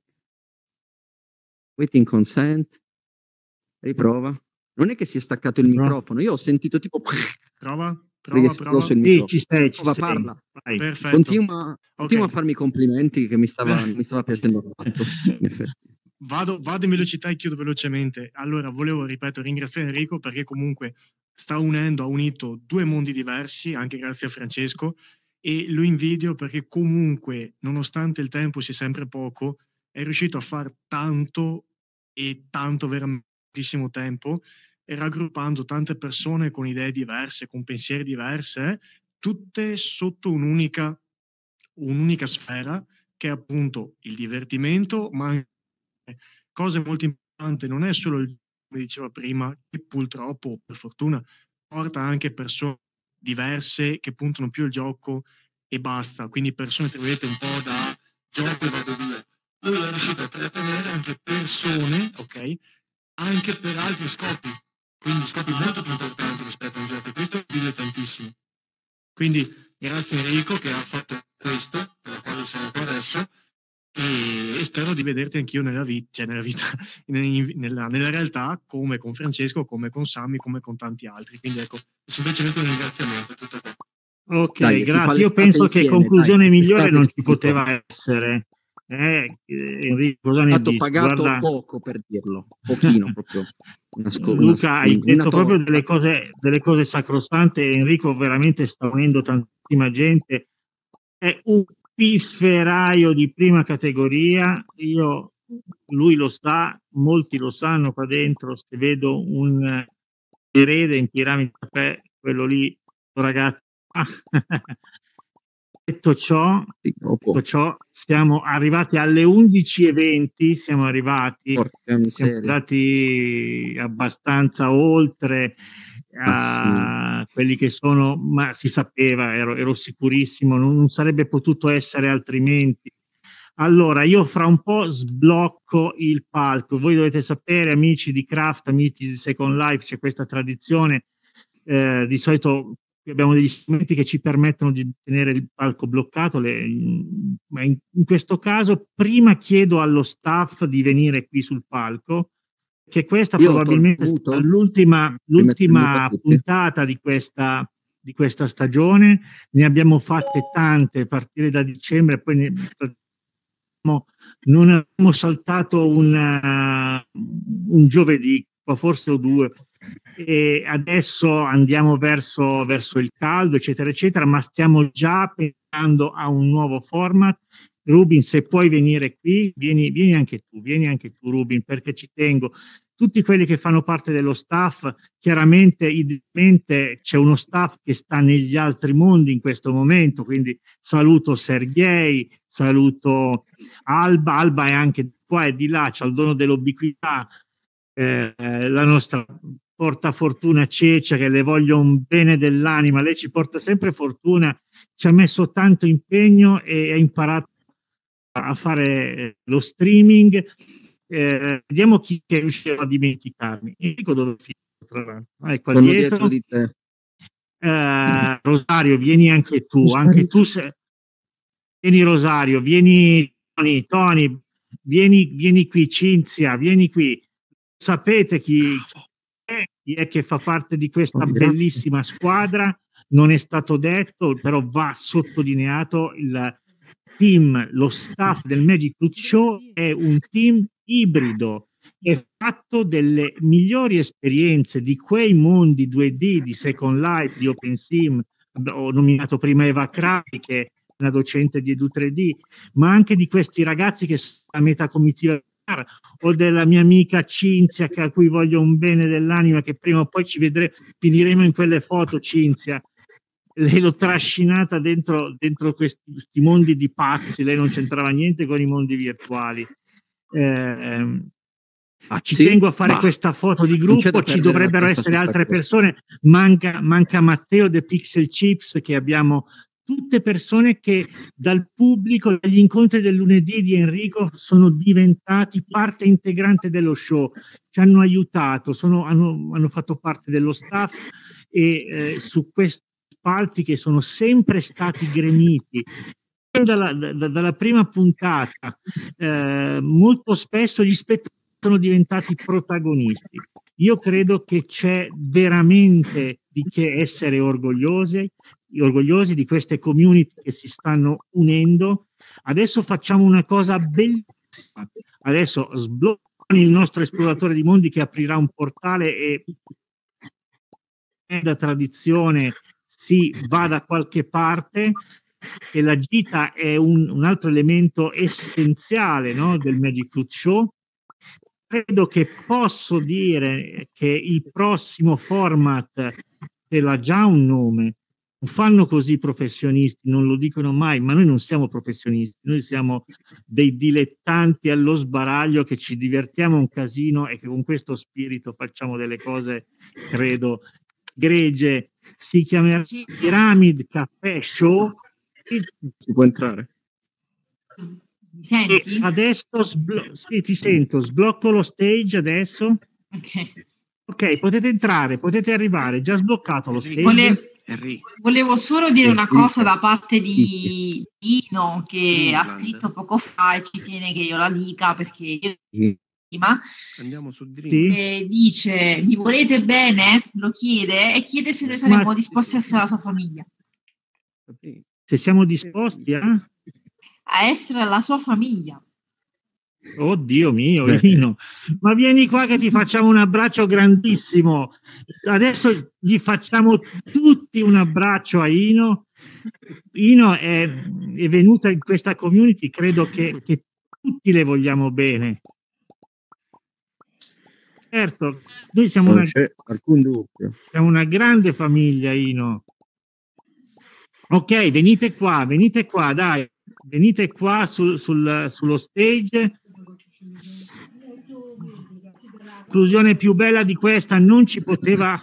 Waiting consent. Riprova. Non è che si è staccato il microfono, io ho sentito tipo prova, prova, prova. Sì, ci stai, ci prova, sei. Parla. Perfetto. Continua, okay. continua a farmi i complimenti che mi stava, mi stava piacendo tanto. In effetti. Vado, vado in velocità e chiudo velocemente. Allora, volevo, ripeto, ringraziare Enrico perché comunque sta unendo, ha unito due mondi diversi, anche grazie a Francesco, e lo invidio perché comunque, nonostante il tempo sia sempre poco, è riuscito a fare tanto e tanto veramente pochissimo tempo, e raggruppando tante persone con idee diverse, con pensieri diverse, tutte sotto un'unica, un'unica sfera, che è appunto il divertimento, ma anche cose molto importanti, non è solo il, come diceva prima, che purtroppo, per fortuna, porta anche persone diverse che puntano più al gioco e basta, quindi persone, tra virgolette, un po' da gioco e vado via. Lui è riuscito a trattenere anche persone, ok, anche per altri scopi, quindi scopi molto più importanti rispetto a un gioco, e questo è tantissimo. Quindi grazie Enrico che ha fatto questo, per la quale siamo qua adesso, e, e spero di vederti anch'io nella vita, cioè nella vita, nella, nella realtà, come con Francesco, come con Sammy, come con tanti altri. Quindi ecco, semplicemente un ringraziamento, tutto qua. Ok, dai, grazie. Io penso insieme, che conclusione dai, migliore non ci poteva essere. Eh, Enrico, cosa ne stato dici? Pagato Guarda... poco per dirlo, pochino proprio. Una sc- Luca, una, hai detto una proprio delle cose, delle cose sacrosante. Enrico veramente sta unendo tantissima gente. È un pifferaio di prima categoria. Io, lui lo sa, molti lo sanno qua dentro. Se vedo un erede in Piramide Caffè, quello lì, ragazzi. Detto ciò, Sì, dopo. detto ciò, siamo arrivati alle undici e venti, siamo arrivati, Porca siamo miseria. andati abbastanza oltre Ah, a quelli che sono, ma si sapeva, ero, ero sicurissimo, non, non sarebbe potuto essere altrimenti. Allora, io fra un po' sblocco il palco. Voi dovete sapere, amici di Craft, amici di Second Life, c'è questa tradizione. Eh, di solito abbiamo degli strumenti che ci permettono di tenere il palco bloccato, le, ma in, in questo caso prima chiedo allo staff di venire qui sul palco, che questa Io tolgo probabilmente è muto, stata l'ultima, mi metto il muto a l'ultima tutti. puntata di questa, di questa stagione. Ne abbiamo fatte tante a partire da dicembre, poi ne, non abbiamo saltato una, un giovedì, forse o due, e adesso andiamo verso, verso il caldo, eccetera, eccetera, ma stiamo già pensando a un nuovo format. Rubin, se puoi venire qui, vieni, vieni anche tu, vieni anche tu, Rubin, perché ci tengo. Tutti quelli che fanno parte dello staff, chiaramente, idealmente c'è uno staff che sta negli altri mondi in questo momento, quindi saluto Sergei, saluto Alba, Alba è anche di qua e di là, c'ha il dono dell'ubiquità, eh, la nostra porta fortuna Cecia, che le voglio un bene dell'anima, lei ci porta sempre fortuna, ci ha messo tanto impegno e ha imparato a fare lo streaming. Eh, vediamo chi che riuscirà a dimenticarmi. Dico dove finito, tra l'altro. Ecco, Sono dietro. dietro di te. Eh, Rosario, vieni anche tu, anche tu sei... Vieni Rosario, vieni Tony, Tony, vieni, vieni qui Cinzia, vieni qui. Sapete chi, chi, è, chi è che fa parte di questa Oh, grazie. bellissima squadra? Non è stato detto, però va sottolineato il team, lo staff del Magic Flute Show è un team ibrido, è fatto delle migliori esperienze di quei mondi due D di Second Life, di OpenSim. Ho nominato prima Eva Cravi, che è una docente di Edu tre D, ma anche di questi ragazzi che sono la metacomitiva, o della mia amica Cinzia, che a cui voglio un bene dell'anima, che prima o poi ci vedremo, finiremo in quelle foto. Cinzia, lei l'ho trascinata dentro, dentro questi, questi mondi di pazzi, lei non c'entrava niente con i mondi virtuali. Eh, Ah, ci Sì? tengo a fare Bah. questa foto di Non c'è da gruppo, ci perdere la dovrebbero testa essere su altre questa cosa. persone, manca, manca Matteo de Pixel Chips, che abbiamo tutte persone che dal pubblico, dagli incontri del lunedì di Enrico, sono diventati parte integrante dello show, ci hanno aiutato, sono, hanno, hanno fatto parte dello staff e eh, su questi spalti che sono sempre stati gremiti. Dalla, da, dalla prima puntata, eh, molto spesso gli spettatori sono diventati protagonisti. Io credo che c'è veramente di che essere orgogliosi, orgogliosi di queste community che si stanno unendo. Adesso facciamo una cosa bellissima. Adesso sblocchiamo il nostro esploratore di mondi che aprirà un portale e da tradizione si va da qualche parte, e la gita è un, un altro elemento essenziale, no, del Magic Flute Show. Credo che posso dire che il prossimo format ce l'ha già un nome. Non fanno così professionisti, non lo dicono mai, ma noi non siamo professionisti, noi siamo dei dilettanti allo sbaraglio che ci divertiamo un casino e che con questo spirito facciamo delle cose, credo, egregie. Si chiamerà Pyramid Caffè Show. Si può entrare? Mi senti? E adesso sblo- sì, ti sento, sblocco lo stage adesso. Ok. Ok, potete entrare, potete arrivare, già sbloccato lo stage. Vole- volevo solo dire una cosa da parte di Dino, che ha Dreamland. scritto poco fa e ci tiene che io la dica perché io prima Andiamo su Sì. Dream. e dice: mi volete bene? Lo chiede e chiede se noi saremmo Ma- disposti a essere la sua famiglia, Se siamo disposti a... a essere la sua famiglia. Oddio mio, Beh. Ino, ma vieni qua che ti facciamo un abbraccio grandissimo. Adesso gli facciamo tutti un abbraccio a Ino. Ino è, è venuta in questa community, credo che, che tutti le vogliamo bene. Certo, noi siamo Non una, c'è alcun dubbio. siamo una grande famiglia, Ino. Ok, venite qua, venite qua, dai, venite qua sul, sul, sullo stage. Conclusione più bella di questa non ci poteva,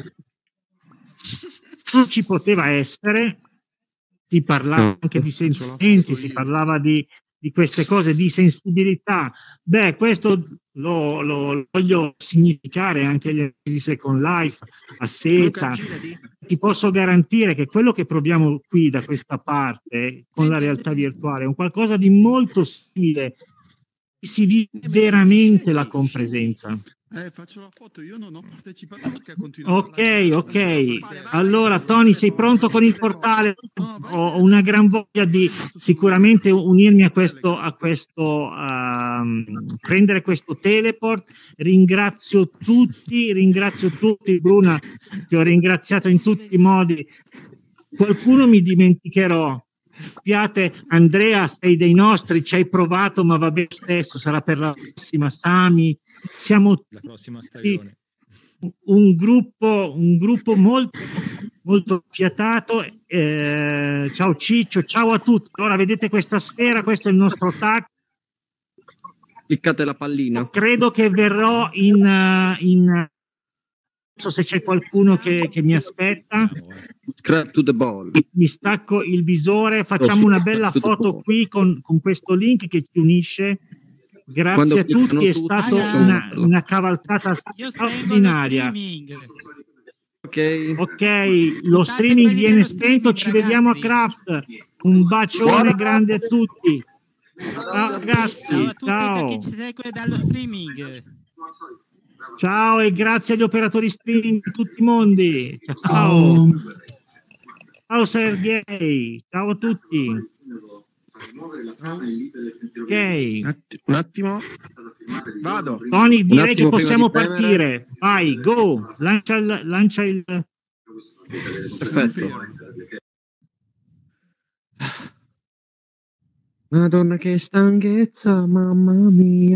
non ci poteva essere. Si parlava anche di sentimenti, si parlava di, di queste cose, di sensibilità. Beh, questo lo, lo, lo voglio significare anche agli di Second Life, a Seta. Ti posso garantire che quello che proviamo qui da questa parte con la realtà virtuale è un qualcosa di molto simile. Si vive veramente la compresenza. Eh, faccio la foto, io non ho partecipato perché continuo. Ok, ok. Allora, Tony, sei pronto con il portale? Ho una gran voglia di sicuramente unirmi a questo, a questo uh, prendere questo teleport. Ringrazio tutti, ringrazio tutti, Bruna, ti ho ringraziato in tutti i modi. Qualcuno mi dimenticherò. Spiate, Andrea, sei dei nostri, ci hai provato, ma va bene stesso, sarà per la prossima. Sami, siamo la prossima stagione. Un gruppo, un gruppo molto, molto fiatato. Eh, ciao Ciccio, ciao a tutti. Ora vedete questa sfera, questo è il nostro tag. Cliccate la pallina. Credo che verrò in... in non so se c'è qualcuno che, che mi aspetta. To the ball. Mi stacco il visore, facciamo una bella foto qui con, con questo link che ci unisce. Grazie Quando a tutti, è stata una, una cavalcata straordinaria. Okay. Ok, lo streaming viene spento, ci vediamo a Craft. Un bacione grande a tutti. Ciao ragazzi, ciao a tutti, ciao. Per chi ci segue dallo streaming. Ciao e grazie agli operatori streaming di tutti i mondi. Ciao. Ciao Sergei, ciao a tutti. Ok. Un attimo. Vado. Tony, direi che possiamo partire. Vai, go. Lancia il... Lancia il... Perfetto. Madonna che stanchezza, mamma mia.